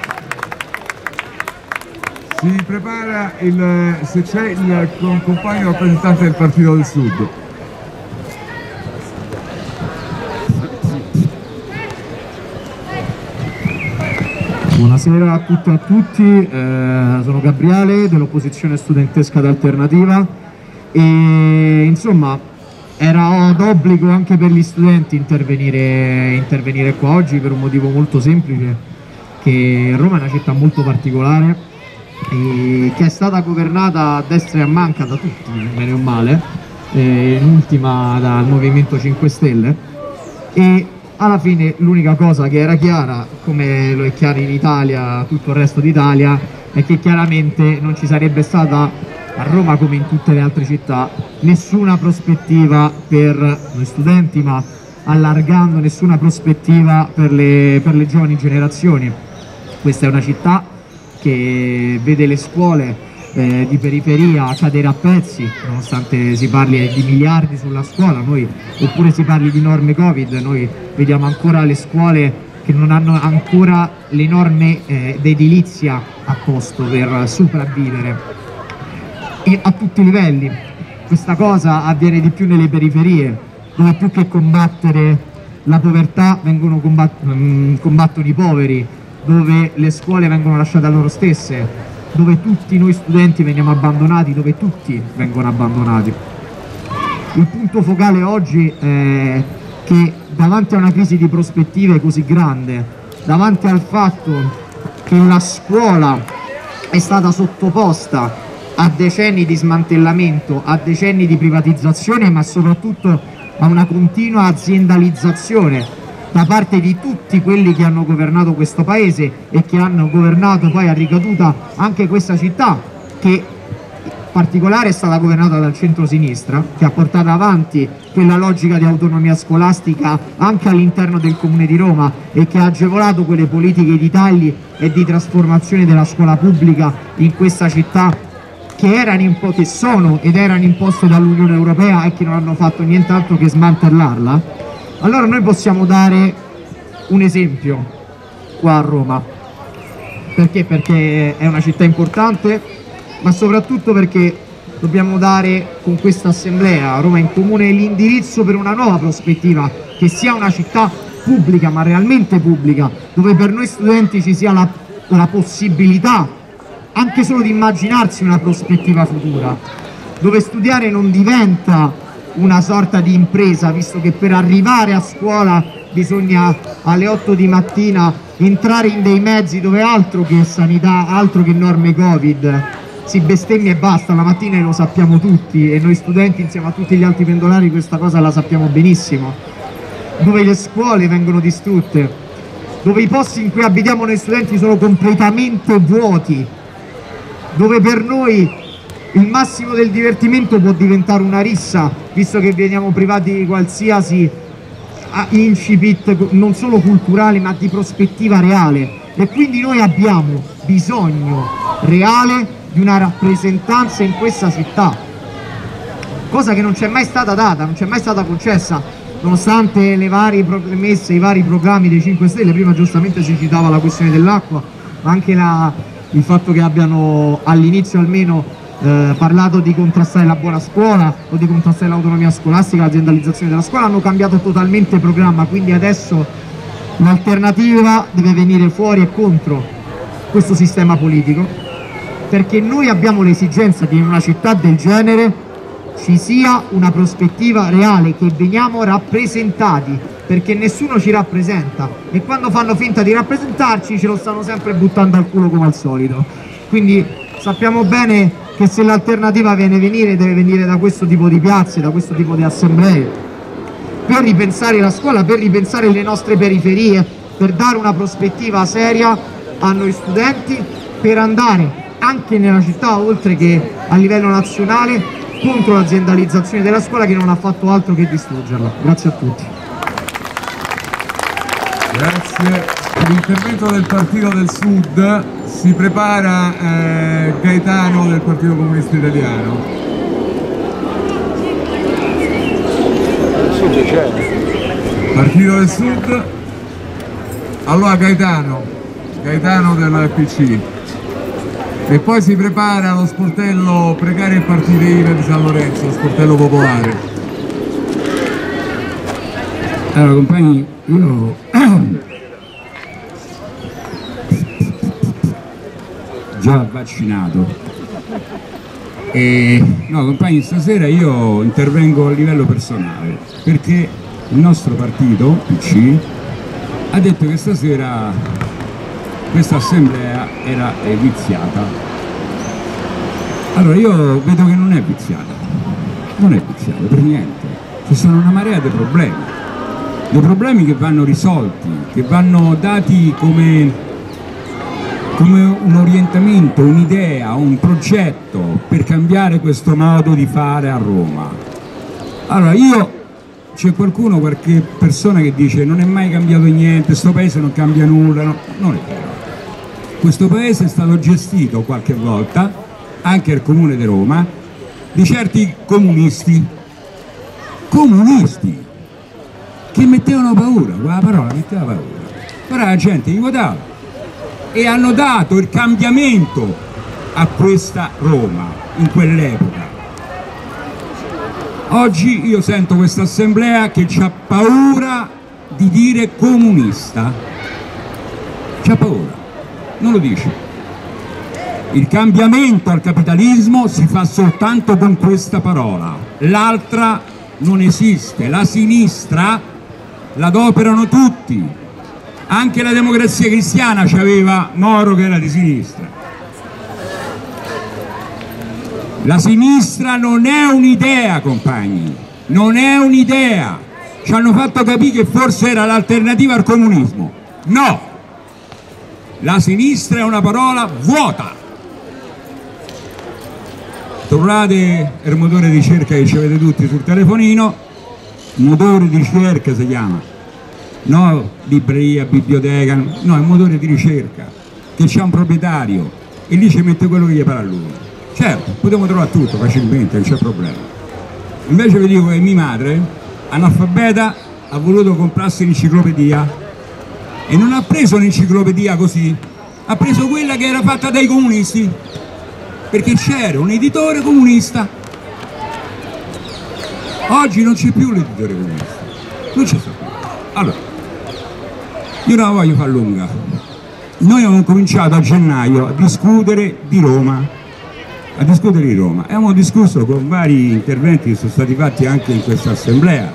Si prepara il, se c'è il compagno rappresentante del Partito del Sud. Buonasera a tutte e a tutti, eh, sono Gabriele dell'opposizione studentesca d'Alternativa e insomma era d'obbligo anche per gli studenti intervenire, intervenire qua oggi per un motivo molto semplice, che Roma è una città molto particolare e che è stata governata a destra e a manca da tutti, bene o male, eh, in ultima dal Movimento cinque Stelle, e alla fine l'unica cosa che era chiara, come lo è chiaro in Italia, tutto il resto d'Italia, è che chiaramente non ci sarebbe stata a Roma, come in tutte le altre città, nessuna prospettiva per noi studenti, ma allargando nessuna prospettiva per le, per le giovani generazioni. Questa è una città che vede le scuole eh, di periferia cadere a pezzi, nonostante si parli di miliardi sulla scuola, noi, oppure si parli di norme Covid, noi vediamo ancora le scuole che non hanno ancora le norme eh, d'edilizia a posto per sopravvivere, e a tutti i livelli. Questa cosa avviene di più nelle periferie, dove più che combattere la povertà vengono combatt- combattono i poveri, dove le scuole vengono lasciate a loro stesse, dove tutti noi studenti veniamo abbandonati, dove tutti vengono abbandonati. Il punto focale oggi è che davanti a una crisi di prospettive così grande, davanti al fatto che la scuola è stata sottoposta a decenni di smantellamento, a decenni di privatizzazione, ma soprattutto a una continua aziendalizzazione da parte di tutti quelli che hanno governato questo paese e che hanno governato poi a ricaduta anche questa città, che in particolare è stata governata dal centro-sinistra, che ha portato avanti quella logica di autonomia scolastica anche all'interno del Comune di Roma e che ha agevolato quelle politiche di tagli e di trasformazione della scuola pubblica in questa città, che erano impo- che sono ed erano imposte dall'Unione Europea e che non hanno fatto nient'altro che smantellarla. Allora noi possiamo dare un esempio qua a Roma. Perché? Perché è una città importante, ma soprattutto perché dobbiamo dare con questa assemblea Roma in Comune l'indirizzo per una nuova prospettiva, che sia una città pubblica, ma realmente pubblica, dove per noi studenti ci sia la, la possibilità anche solo di immaginarsi una prospettiva futura, dove studiare non diventa una sorta di impresa, visto che per arrivare a scuola bisogna alle otto di mattina entrare in dei mezzi dove altro che sanità, altro che norme Covid, si bestemmia e basta la mattina, e lo sappiamo tutti, e noi studenti insieme a tutti gli altri pendolari questa cosa la sappiamo benissimo, dove le scuole vengono distrutte, dove i posti in cui abitiamo noi studenti sono completamente vuoti, dove per noi il massimo del divertimento può diventare una rissa, visto che veniamo privati di qualsiasi incipit non solo culturale ma di prospettiva reale, e quindi noi abbiamo bisogno reale di una rappresentanza in questa città, cosa che non c'è mai stata data, non c'è mai stata concessa, nonostante le varie promesse, i vari programmi dei cinque Stelle. Prima giustamente si citava la questione dell'acqua, ma anche la, il fatto che abbiano all'inizio almeno eh, parlato di contrastare la buona scuola o di contrastare l'autonomia scolastica, l'aziendalizzazione della scuola. Hanno cambiato totalmente programma, quindi adesso l'alternativa deve venire fuori e contro questo sistema politico, perché noi abbiamo l'esigenza che in una città del genere ci sia una prospettiva reale, che veniamo rappresentati, perché nessuno ci rappresenta, e quando fanno finta di rappresentarci ce lo stanno sempre buttando al culo come al solito. Quindi sappiamo bene che se l'alternativa viene venire, deve venire da questo tipo di piazze, da questo tipo di assemblee, per ripensare la scuola, per ripensare le nostre periferie, per dare una prospettiva seria a noi studenti, per andare anche nella città, oltre che a livello nazionale, contro l'aziendalizzazione della scuola, che non ha fatto altro che distruggerla. Grazie a tutti. Grazie. L'intervento del Partito del Sud, si prepara eh, Gaetano del Partito Comunista Italiano. Partito del Sud, allora Gaetano, Gaetano della P C. E poi si prepara lo sportello precario e partite I V A di San Lorenzo, lo sportello popolare. Allora compagni, io già vaccinato e no compagni, stasera io intervengo a livello personale, perché il nostro partito P C ha detto che stasera questa assemblea era viziata. Allora io vedo che non è viziata, non è viziata per niente, ci sono una marea di problemi, dei problemi che vanno risolti, che vanno dati come, come un orientamento, un'idea, un progetto per cambiare questo modo di fare a Roma. Allora io, c'è qualcuno, qualche persona che dice non è mai cambiato niente, sto paese non cambia nulla, no, non è vero. Questo paese è stato gestito qualche volta, anche al Comune di Roma, di certi comunisti, comunisti, che mettevano paura, quella parola metteva paura, ora la gente gli votava e hanno dato il cambiamento a questa Roma in quell'epoca. Oggi io sento questa assemblea che ha paura di dire comunista, c'ha paura, non lo dice. Il cambiamento al capitalismo si fa soltanto con questa parola, l'altra non esiste. La sinistra la adoperano tutti, anche la Democrazia Cristiana c'aveva Moro che era di sinistra. La sinistra non è un'idea, compagni, non è un'idea. Ci hanno fatto capire che forse era l'alternativa al comunismo. No! La sinistra è una parola vuota. Trovate il motore di ricerca che ci avete tutti sul telefonino, motore di ricerca si chiama, no libreria, biblioteca, no, è un motore di ricerca che c'ha un proprietario e lì ci mette quello che gli pare a lui. Certo, potremmo trovare tutto facilmente, non c'è problema. Invece vi dico che mia madre, analfabeta, ha voluto comprarsi l'enciclopedia e non ha preso l'enciclopedia così, ha preso quella che era fatta dai comunisti, perché c'era un editore comunista. Oggi non c'è più l'editore comunista, non c'è più. Allora, io non la voglio far lunga. Noi abbiamo cominciato a gennaio a discutere di Roma, a discutere di Roma. Abbiamo discusso con vari interventi che sono stati fatti anche in questa assemblea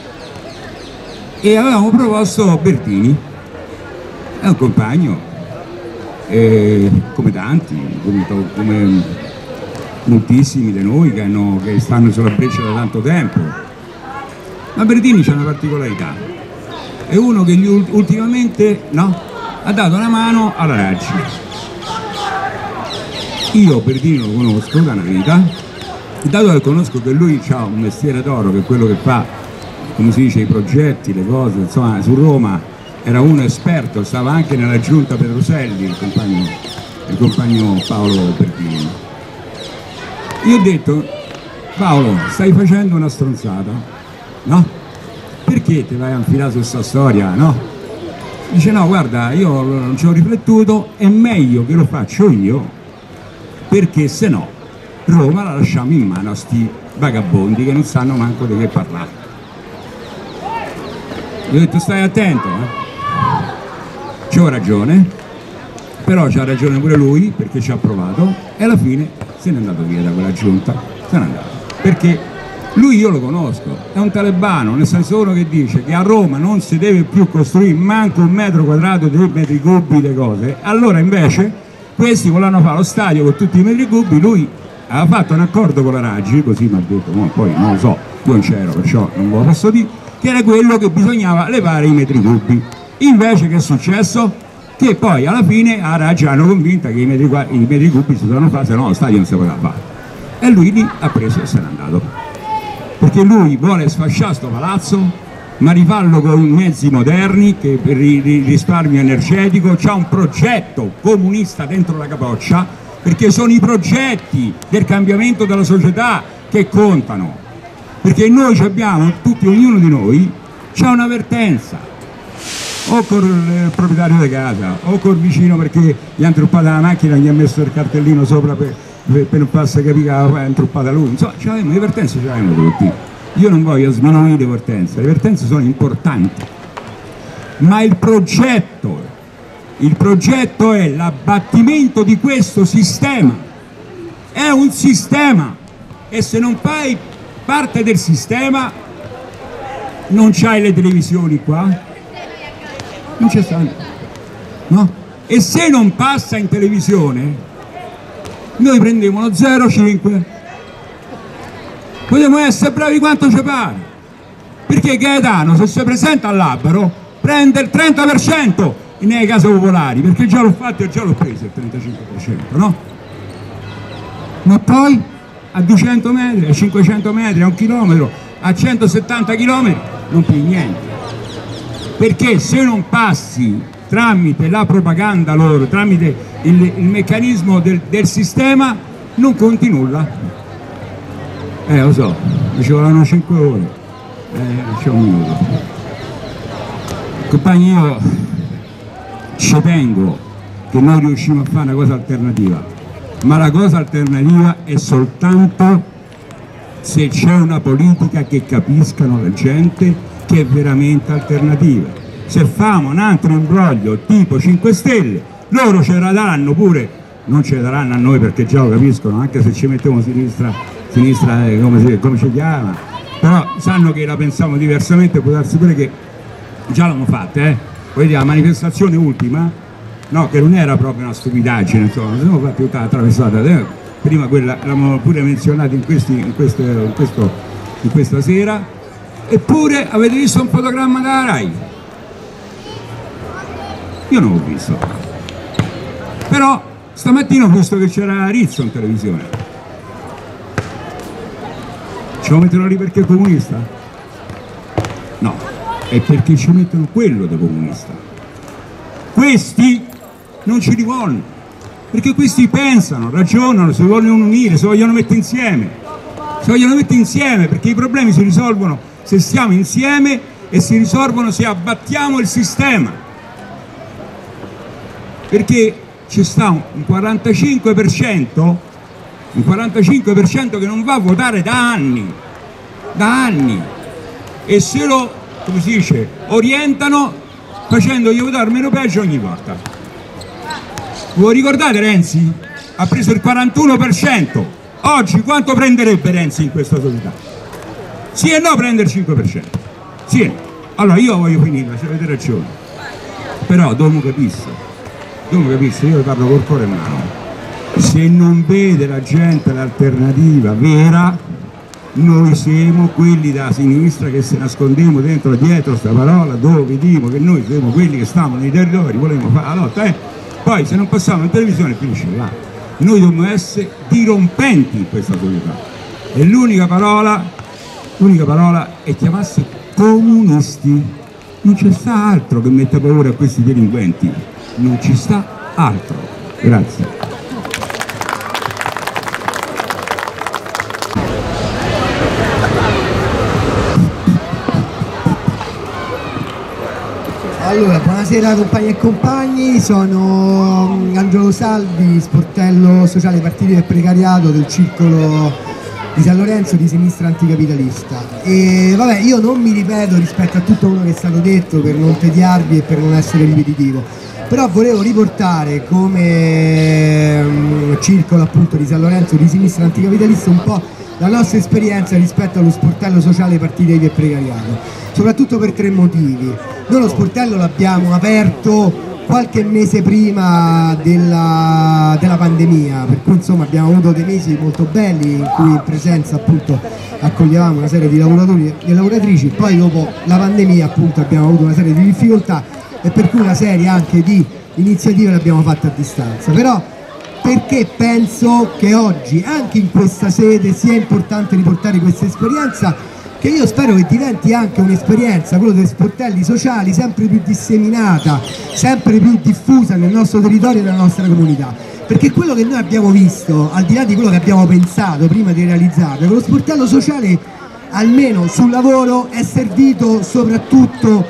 e avevamo proposto Bertini, è un compagno, eh, come tanti, come, come moltissimi di noi che, hanno, che stanno sulla breccia da tanto tempo. Ma Bertini c'ha una particolarità, è uno che gli, ultimamente no, ha dato una mano alla Raggi. Io Pertini lo conosco da una vita, dato che conosco che lui ha un mestiere d'oro, che è quello che fa, come si dice, i progetti, le cose, insomma, su Roma era uno esperto, stava anche nella giunta Pedroselli, il compagno, il compagno Paolo Pertini. Io ho detto: Paolo, stai facendo una stronzata, no? Perché ti vai a infilare su questa storia, no? Dice: no, guarda, io non ci ho riflettuto, è meglio che lo faccio io, perché se no Roma la lasciamo in mano a sti vagabondi che non sanno manco di che parlare. Gli ho detto: stai attento, eh? C'ho ragione, però c'ha ragione pure lui, perché ci ha provato, e alla fine se n'è andato via da quella giunta, se n'è andato, perché lui io lo conosco, è un talebano, nel senso uno che dice che a Roma non si deve più costruire manco un metro quadrato, due metri cubi le cose. Allora invece questi volevano fare lo stadio con tutti i metri cubi, lui aveva fatto un accordo con la Raggi, così mi ha detto, no, poi non lo so, io non c'ero perciò non ve lo posso dire, che era quello che bisognava levare i metri cubi. Invece che è successo? Che poi alla fine a Raggi hanno convinta che i metri, i metri cubi si dovevano fare, se no lo stadio non si poteva fare. E lui lì ha preso e se n'è andato. Perché lui vuole sfasciare sto palazzo, ma rifarlo con mezzi moderni, che per il risparmio energetico, c'ha un progetto comunista dentro la capoccia, perché sono i progetti del cambiamento della società che contano. Perché noi abbiamo, tutti, ognuno di noi, c'ha un'avvertenza. O con il proprietario di casa, o col vicino perché gli hanno truppato la macchina e gli ha messo il cartellino sopra per, per, per non farsi capire che ha intruppata lui. Insomma, c'avevamo, le vertenze ce l'avevamo tutti. Io non voglio sminuire le vertenze, le vertenze sono importanti. Ma il progetto, il progetto è l'abbattimento di questo sistema. È un sistema. E se non fai parte del sistema, non c'hai le televisioni qua. Non c'è stanno, no? E se non passa in televisione, noi prendiamo lo zero virgola cinque, possiamo essere bravi quanto ci pare, perché Gaetano, se si presenta al Labaro, prende il trenta per cento nelle case popolari, perché già l'ho fatto e già l'ho preso il trentacinque per cento, no? Ma poi a duecento metri, a cinquecento metri, a un chilometro, a centosettanta chilometri non più niente. Perché se non passi tramite la propaganda loro, tramite il, il meccanismo del, del sistema, non conti nulla. Eh, lo so, mi ci vogliono cinque ore, eh, c'è un minuto. Compagni, io ci tengo che noi riusciamo a fare una cosa alternativa, ma la cosa alternativa è soltanto se c'è una politica che capiscano la gente che è veramente alternativa. Se famo un altro imbroglio tipo cinque Stelle, loro ce la daranno pure, non ce la daranno a noi perché già lo capiscono, anche se ci mettiamo sinistra, sinistra eh, come, si, come si chiama, però sanno che la pensiamo diversamente, può darsi pure che già l'hanno fatta, eh. Poi la manifestazione ultima, no, che non era proprio una stupidaggine, insomma, siamo fatti tutta la traversata, eh. Prima quella l'abbiamo pure menzionata in, questi, in, questo, in, questo, in questa sera. Eppure avete visto un fotogramma della Rai? Io non l'ho visto. Però stamattina ho visto che c'era Rizzo in televisione. Ce lo mettono lì perché è comunista? No, è perché ci mettono quello da comunista. Questi non ci li vogliono, perché questi pensano, ragionano, si vogliono unire, si vogliono mettere insieme. Si vogliono mettere insieme perché i problemi si risolvono se stiamo insieme e si risolvono se abbattiamo il sistema, perché ci sta un quarantacinque per cento un quarantacinque per cento che non va a votare da anni da anni e se lo, come si dice, orientano facendogli votare meno peggio ogni volta. Voi ricordate Renzi? Ha preso il quarantuno per cento. Oggi quanto prenderebbe Renzi in questa società? Sì e no, prende il cinque per cento. Sì e no. Allora io voglio finirla, ci avete ragione. Però dobbiamo capire, dobbiamo capire, io parlo col cuore in mano. Se non vede la gente l'alternativa vera, noi siamo quelli da sinistra che se nascondiamo dentro dietro sta parola dove diciamo che noi siamo quelli che stiamo nei territori, volevamo fare la lotta, eh? Poi se non passiamo in televisione finisce là. noi dobbiamo essere dirompenti in questa società e l'unica parola, l'unica parola è chiamarsi comunisti. Non ci sta altro che mette paura a questi delinquenti, non ci sta altro. Grazie. Allora, buonasera compagni e compagni, sono Angelo Salvi, sportello sociale partiti del precariato del circolo di San Lorenzo di sinistra anticapitalista. E vabbè, io non mi ripeto rispetto a tutto quello che è stato detto per non tediarvi e per non essere ripetitivo, però volevo riportare come um, circolo appunto di San Lorenzo di sinistra anticapitalista un po' la nostra esperienza rispetto allo sportello sociale partiti del precariato, soprattutto per tre motivi. Noi lo sportello l'abbiamo aperto qualche mese prima della, della pandemia, per cui insomma abbiamo avuto dei mesi molto belli in cui in presenza appunto accoglievamo una serie di lavoratori e lavoratrici, poi dopo la pandemia appunto abbiamo avuto una serie di difficoltà e per cui una serie anche di iniziative le abbiamo fatte a distanza, però perché penso che oggi anche in questa sede sia importante riportare questa esperienza che io spero che diventi anche un'esperienza, quello dei sportelli sociali, sempre più disseminata, sempre più diffusa nel nostro territorio e nella nostra comunità, perché quello che noi abbiamo visto, al di là di quello che abbiamo pensato prima di realizzarlo, che lo sportello sociale almeno sul lavoro è servito soprattutto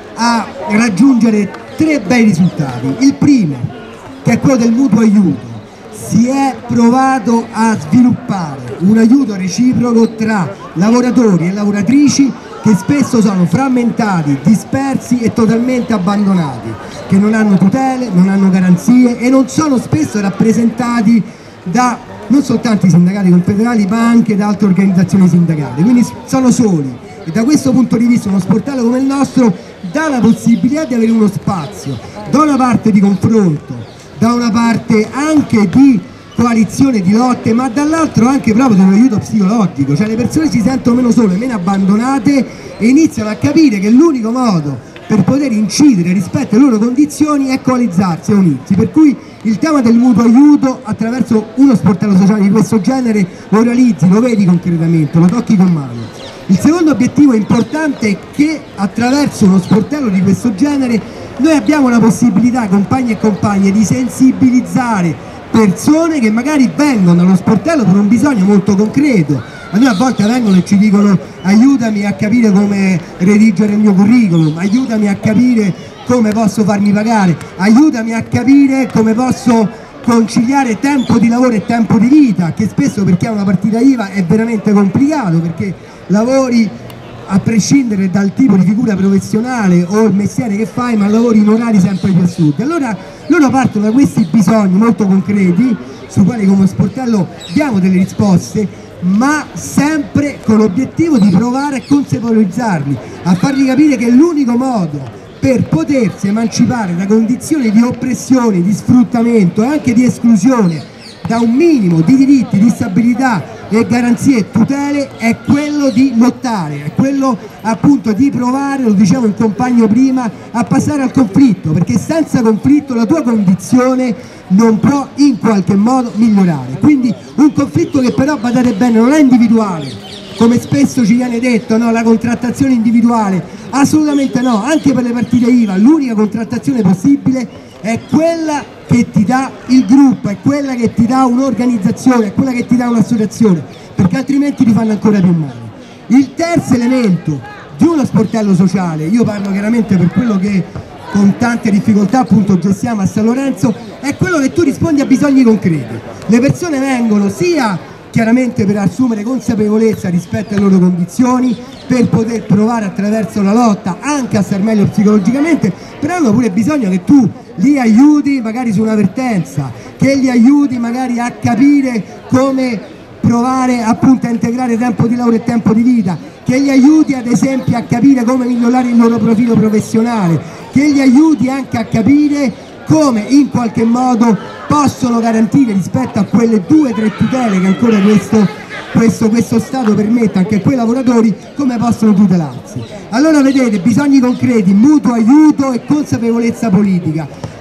a raggiungere tre bei risultati. Il primo, che è quello del mutuo aiuto, si è provato a sviluppare un aiuto reciproco tra lavoratori e lavoratrici che spesso sono frammentati, dispersi e totalmente abbandonati, che non hanno tutele, non hanno garanzie e non sono spesso rappresentati da non soltanto i sindacati confederali ma anche da altre organizzazioni sindacali, quindi sono soli e da questo punto di vista uno sportello come il nostro dà la possibilità di avere uno spazio, da una parte di confronto, da una parte anche di coalizione di lotte, ma dall'altro anche proprio di un aiuto psicologico, cioè le persone si sentono meno sole, meno abbandonate e iniziano a capire che l'unico modo per poter incidere rispetto alle loro condizioni è coalizzarsi e unirsi, per cui il tema del mutuo aiuto attraverso uno sportello sociale di questo genere lo realizzi, lo vedi concretamente, lo tocchi con mano. Il secondo obiettivo importante è che attraverso uno sportello di questo genere noi abbiamo la possibilità, compagni e compagne, di sensibilizzare persone che magari vengono allo sportello per un bisogno molto concreto. A noi a volte vengono e ci dicono aiutami a capire come redigere il mio curriculum, aiutami a capire come posso farmi pagare, aiutami a capire come posso conciliare tempo di lavoro e tempo di vita, che spesso per chi ha una partita I V A è veramente complicato, perché lavori a prescindere dal tipo di figura professionale o il mestiere che fai, ma lavori in orari sempre più assurdi. Allora loro partono da questi bisogni molto concreti, sui quali come sportello diamo delle risposte, ma sempre con l'obiettivo di provare a consapevolizzarli, a fargli capire che l'unico modo per potersi emancipare da condizioni di oppressione, di sfruttamento e anche di esclusione da un minimo di diritti, di stabilità e garanzie e tutele è quello di lottare, è quello appunto di provare, lo dicevo in compagno prima, a passare al conflitto, perché senza conflitto la tua condizione non può in qualche modo migliorare. Quindi un conflitto che però, badate bene, non è individuale, come spesso ci viene detto, no, la contrattazione individuale, assolutamente no, anche per le partite I V A l'unica contrattazione possibile è quella che ti dà il gruppo, è quella che ti dà un'organizzazione, è quella che ti dà un'associazione, perché altrimenti ti fanno ancora più male. Il terzo elemento di uno sportello sociale, io parlo chiaramente per quello che con tante difficoltà appunto gestiamo a San Lorenzo, è quello che tu rispondi a bisogni concreti. Le persone vengono sia chiaramente per assumere consapevolezza rispetto alle loro condizioni, per poter provare attraverso la lotta anche a star meglio psicologicamente, però hanno pure bisogno che tu li aiuti magari su una vertenza, che li aiuti magari a capire come provare appunto a integrare tempo di lavoro e tempo di vita, che li aiuti ad esempio a capire come migliorare il loro profilo professionale, che li aiuti anche a capire come in qualche modo possono garantire rispetto a quelle due o tre tutele che ancora questo, questo, questo Stato permette anche a quei lavoratori, come possono tutelarsi. Allora vedete, bisogni concreti, mutuo aiuto e consapevolezza politica.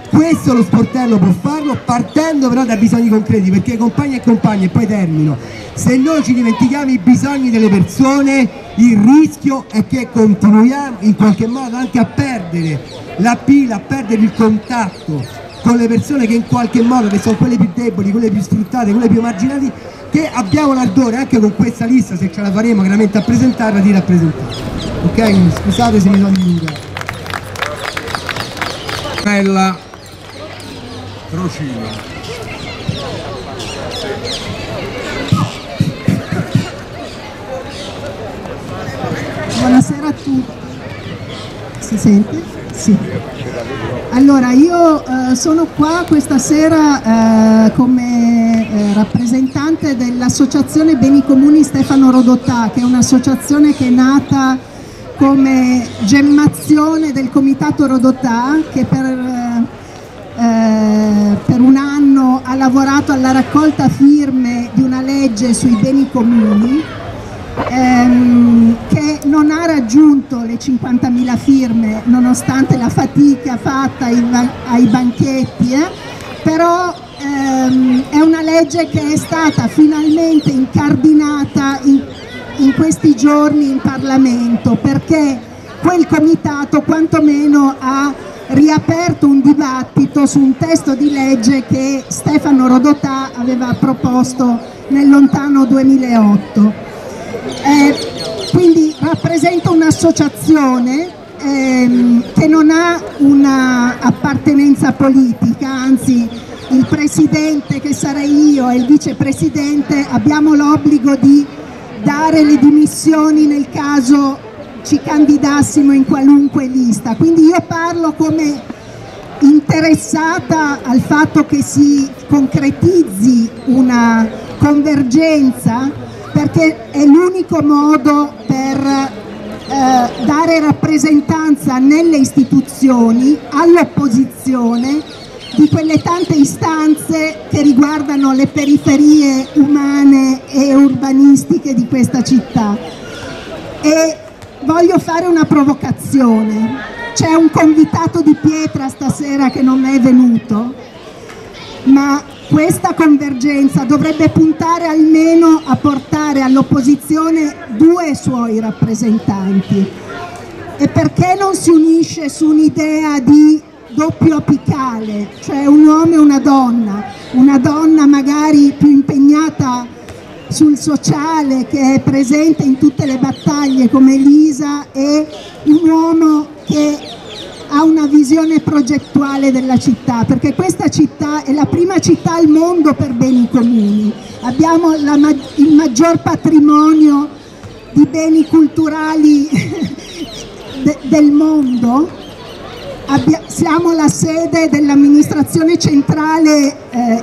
Questo lo sportello può farlo, partendo però da bisogni concreti, perché compagni e compagni, e poi termino, se noi ci dimentichiamo i bisogni delle persone, il rischio è che continuiamo in qualche modo anche a perdere la pila, a perdere il contatto con le persone che in qualche modo, che sono quelle più deboli, quelle più sfruttate, quelle più marginali, che abbiamo l'ardore anche con questa lista, se ce la faremo chiaramente a presentarla, di rappresentare. Ok? Scusate se mi sono dilungato. Bella Trocino. Buonasera a tutti. Si sente? Sì. Allora, io eh, sono qua questa sera eh, come eh, rappresentante dell'Associazione Beni Comuni Stefano Rodotà, che è un'associazione che è nata come gemmazione del Comitato Rodotà, che per, eh, per un anno ha lavorato alla raccolta firme di una legge sui beni comuni, ehm, che non ha raggiunto le cinquantamila firme nonostante la fatica fatta ai, ai banchetti, eh? però ehm, è una legge che è stata finalmente incardinata in, in questi giorni in Parlamento, perché quel comitato quantomeno ha riaperto un dibattito su un testo di legge che Stefano Rodotà aveva proposto nel lontano duemilaotto. Eh, quindi rappresenta un'associazione ehm, che non ha una appartenenza politica, anzi il presidente, che sarei io, e il vicepresidente abbiamo l'obbligo di dare le dimissioni nel caso ci candidassimo in qualunque lista, quindi io parlo come interessata al fatto che si concretizzi una convergenza, perché è l'unico modo per eh, dare rappresentanza nelle istituzioni all'opposizione di quelle tante istanze che riguardano le periferie umane e urbanistiche di questa città. E voglio fare una provocazione. C'è un convitato di pietra stasera che non è venuto, ma questa convergenza dovrebbe puntare almeno a portare all'opposizione due suoi rappresentanti. E perché non si unisce su un'idea di doppio apicale, cioè un uomo e una donna, una donna magari più impegnata sul sociale, che è presente in tutte le battaglie come Elisa, e un uomo che ha una visione progettuale della città, perché questa città è la prima città al mondo per beni comuni. Abbiamo la, il maggior patrimonio di beni culturali de, del mondo. Abbia, siamo la sede dell'amministrazione centrale eh,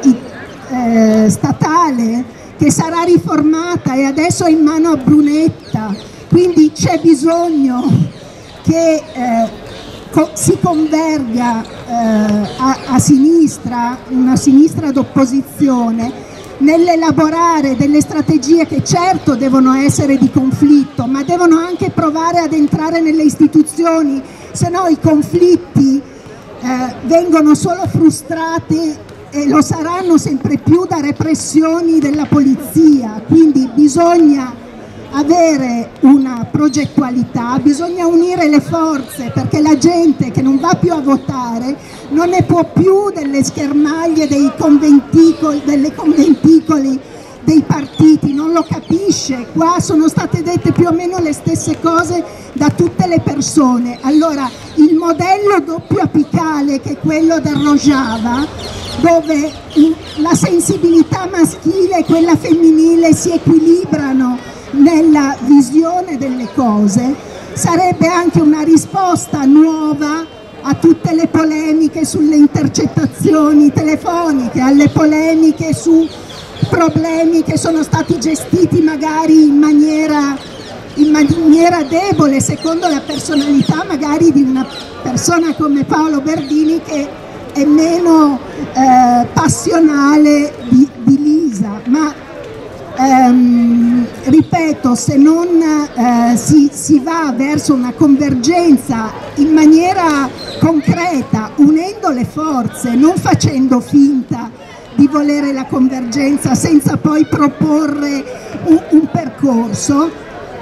eh, statale, che sarà riformata e adesso è in mano a Brunetta, quindi c'è bisogno che eh, co si converga eh, a, a sinistra, una sinistra d'opposizione, nell'elaborare delle strategie che certo devono essere di conflitto, ma devono anche provare ad entrare nelle istituzioni, se no i conflitti eh, vengono solo frustrati e lo saranno sempre più da repressioni della polizia. Quindi bisogna avere una progettualità, bisogna unire le forze, perché la gente che non va più a votare non ne può più delle schermaglie dei conventicoli, delle conventicoli dei partiti, non lo capisce. Qua sono state dette più o meno le stesse cose da tutte le persone. Allora il modello doppio apicale, che è quello del Rojava, dove la sensibilità maschile e quella femminile si equilibrano nella visione delle cose, sarebbe anche una risposta nuova a tutte le polemiche sulle intercettazioni telefoniche, alle polemiche su problemi che sono stati gestiti magari in maniera, in maniera debole, secondo la personalità magari di una persona come Paolo Berdini, che è meno eh, passionale di, di Lisa. Ma ehm, ripeto, se non eh, si, si va verso una convergenza in maniera concreta, unendo le forze, non facendo finta di volere la convergenza senza poi proporre un, un percorso,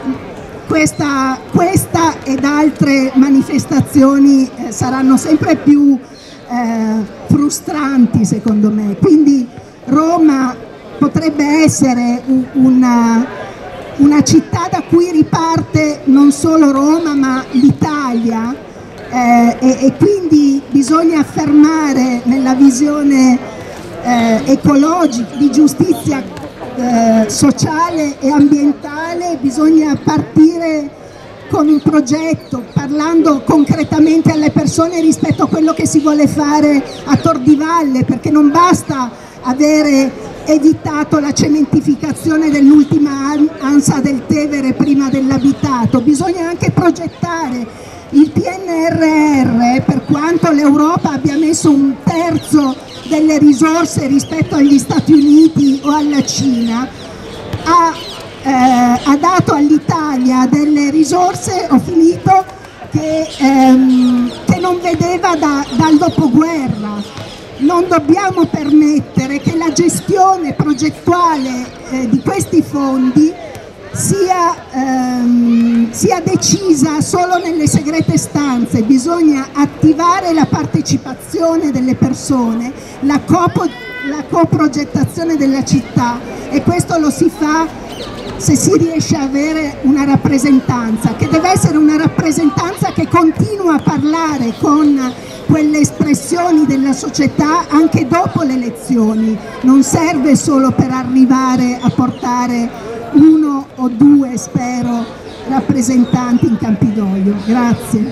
questa, questa ed altre manifestazioni eh, saranno sempre più eh, frustranti secondo me. Quindi Roma potrebbe essere un, una, una città da cui riparte non solo Roma ma l'Italia, eh, e, e quindi bisogna affermare nella visione eh, ecologica, di giustizia eh, sociale e ambientale, bisogna partire con un progetto, parlando concretamente alle persone rispetto a quello che si vuole fare a Tor di Valle, perché non basta avere evitato la cementificazione dell'ultima ansa del Tevere prima dell'abitato, bisogna anche progettare il P N R R, per quanto l'Europa abbia messo un terzo delle risorse rispetto agli Stati Uniti o alla Cina, ha, eh, ha dato all'Italia delle risorse, ho finito, che, ehm, che non vedeva da, dal dopoguerra. Non dobbiamo permettere che la gestione progettuale eh, di questi fondi sia, ehm, sia decisa solo nelle segrete stanze. Bisogna attivare la partecipazione delle persone, la, copo, la coprogettazione della città, e questo lo si fa se si riesce a avere una rappresentanza, che deve essere una rappresentanza che continua a parlare con quelle espressioni della società anche dopo le elezioni, non serve solo per arrivare a portare uno o due, spero, rappresentanti in Campidoglio. Grazie.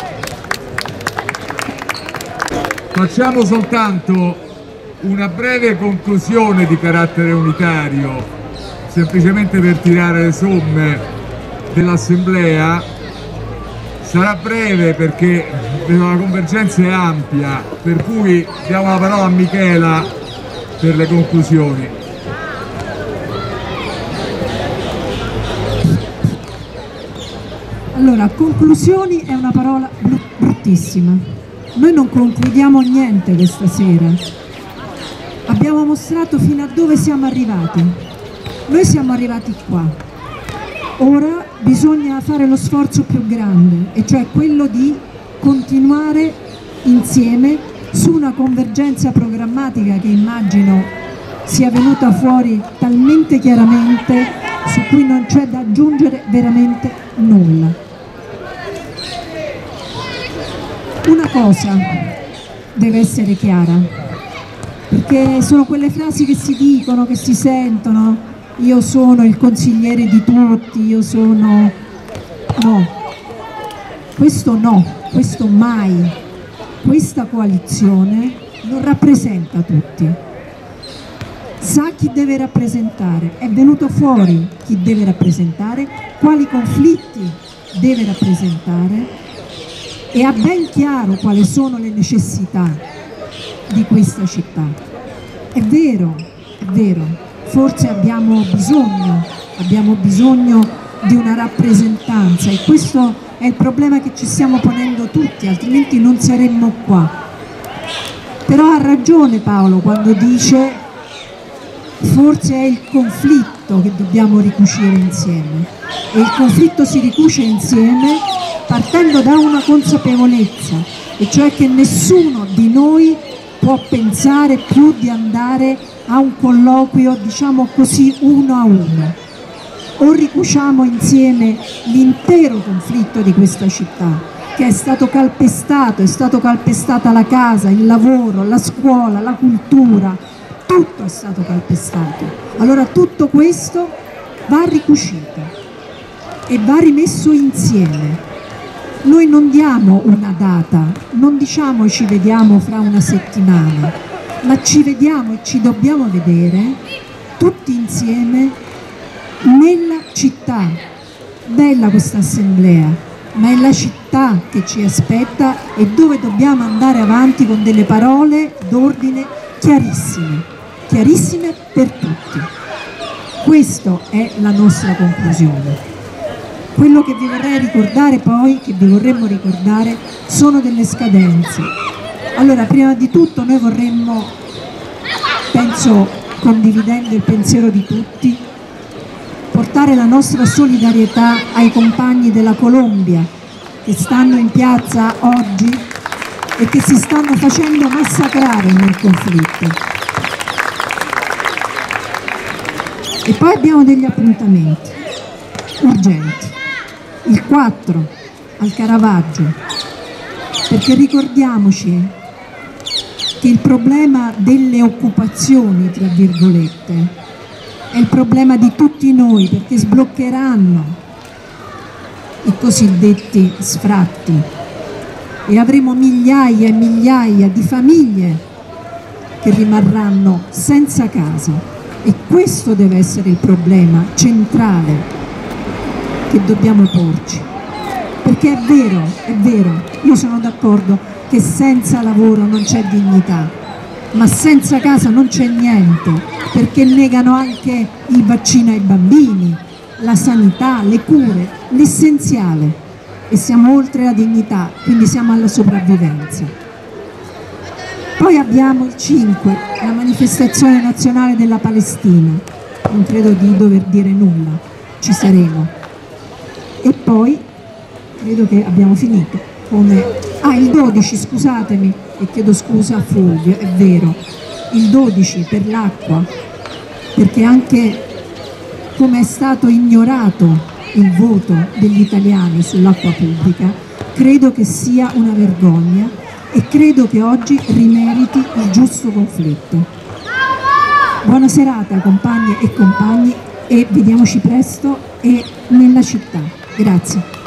Facciamo soltanto una breve conclusione di carattere unitario, semplicemente per tirare le somme dell'Assemblea. Sarà breve perché la convergenza è ampia, per cui diamo la parola a Michela per le conclusioni. Allora, conclusioni è una parola bruttissima. Noi non concludiamo niente questa sera. Abbiamo mostrato fino a dove siamo arrivati. Noi siamo arrivati qua. Ora bisogna fare lo sforzo più grande, e cioè quello di continuare insieme su una convergenza programmatica che immagino sia venuta fuori talmente chiaramente, su cui non c'è da aggiungere veramente nulla. Una cosa deve essere chiara, perché sono quelle frasi che si dicono, che si sentono: io sono il consigliere di tutti, io sono... No, questo no, questo mai. Questa coalizione non rappresenta tutti. Sa chi deve rappresentare, è venuto fuori chi deve rappresentare, quali conflitti deve rappresentare, e ha ben chiaro quali sono le necessità di questa città. È vero, è vero, forse abbiamo bisogno, abbiamo bisogno di una rappresentanza, e questo è il problema che ci stiamo ponendo tutti, altrimenti non saremmo qua. Però ha ragione Paolo quando dice forse è il conflitto che dobbiamo ricucire insieme, e il conflitto si ricuce insieme partendo da una consapevolezza, e cioè che nessuno di noi può pensare più di andare a un colloquio, diciamo così, uno a uno. O ricuciamo insieme l'intero conflitto di questa città, che è stato calpestato, è stato calpestata la casa, il lavoro, la scuola, la cultura, tutto è stato calpestato. Allora tutto questo va ricucito e va rimesso insieme. Noi non diamo una data, non diciamo ci vediamo fra una settimana, ma ci vediamo e ci dobbiamo vedere tutti insieme nella città. Bella questa assemblea, ma è la città che ci aspetta e dove dobbiamo andare avanti con delle parole d'ordine chiarissime, chiarissime per tutti. Questa è la nostra conclusione. Quello che vi vorrei ricordare poi, che vi vorremmo ricordare, sono delle scadenze. Allora, prima di tutto noi vorremmo, penso condividendo il pensiero di tutti, portare la nostra solidarietà ai compagni della Colombia che stanno in piazza oggi e che si stanno facendo massacrare nel conflitto. E poi abbiamo degli appuntamenti urgenti. Il quattro al Caravaggio, perché ricordiamoci che il problema delle occupazioni, tra virgolette, è il problema di tutti noi, perché sbloccheranno i cosiddetti sfratti e avremo migliaia e migliaia di famiglie che rimarranno senza casa, e questo deve essere il problema centrale che dobbiamo porci, perché è vero, è vero, io sono d'accordo che senza lavoro non c'è dignità, ma senza casa non c'è niente, perché negano anche il vaccino ai bambini, la sanità, le cure, l'essenziale, e siamo oltre la dignità, quindi siamo alla sopravvivenza. Poi abbiamo il cinque, la manifestazione nazionale della Palestina, non credo di dover dire nulla, ci saremo. E poi credo che abbiamo finito. Come... Ah, il dodici, scusatemi, e chiedo scusa a Fulvio, è vero, il dodici per l'acqua, perché anche come è stato ignorato il voto degli italiani sull'acqua pubblica, credo che sia una vergogna e credo che oggi rimeriti il giusto conflitto. Buona serata compagne e compagni, e vediamoci presto e nella città. Grazie.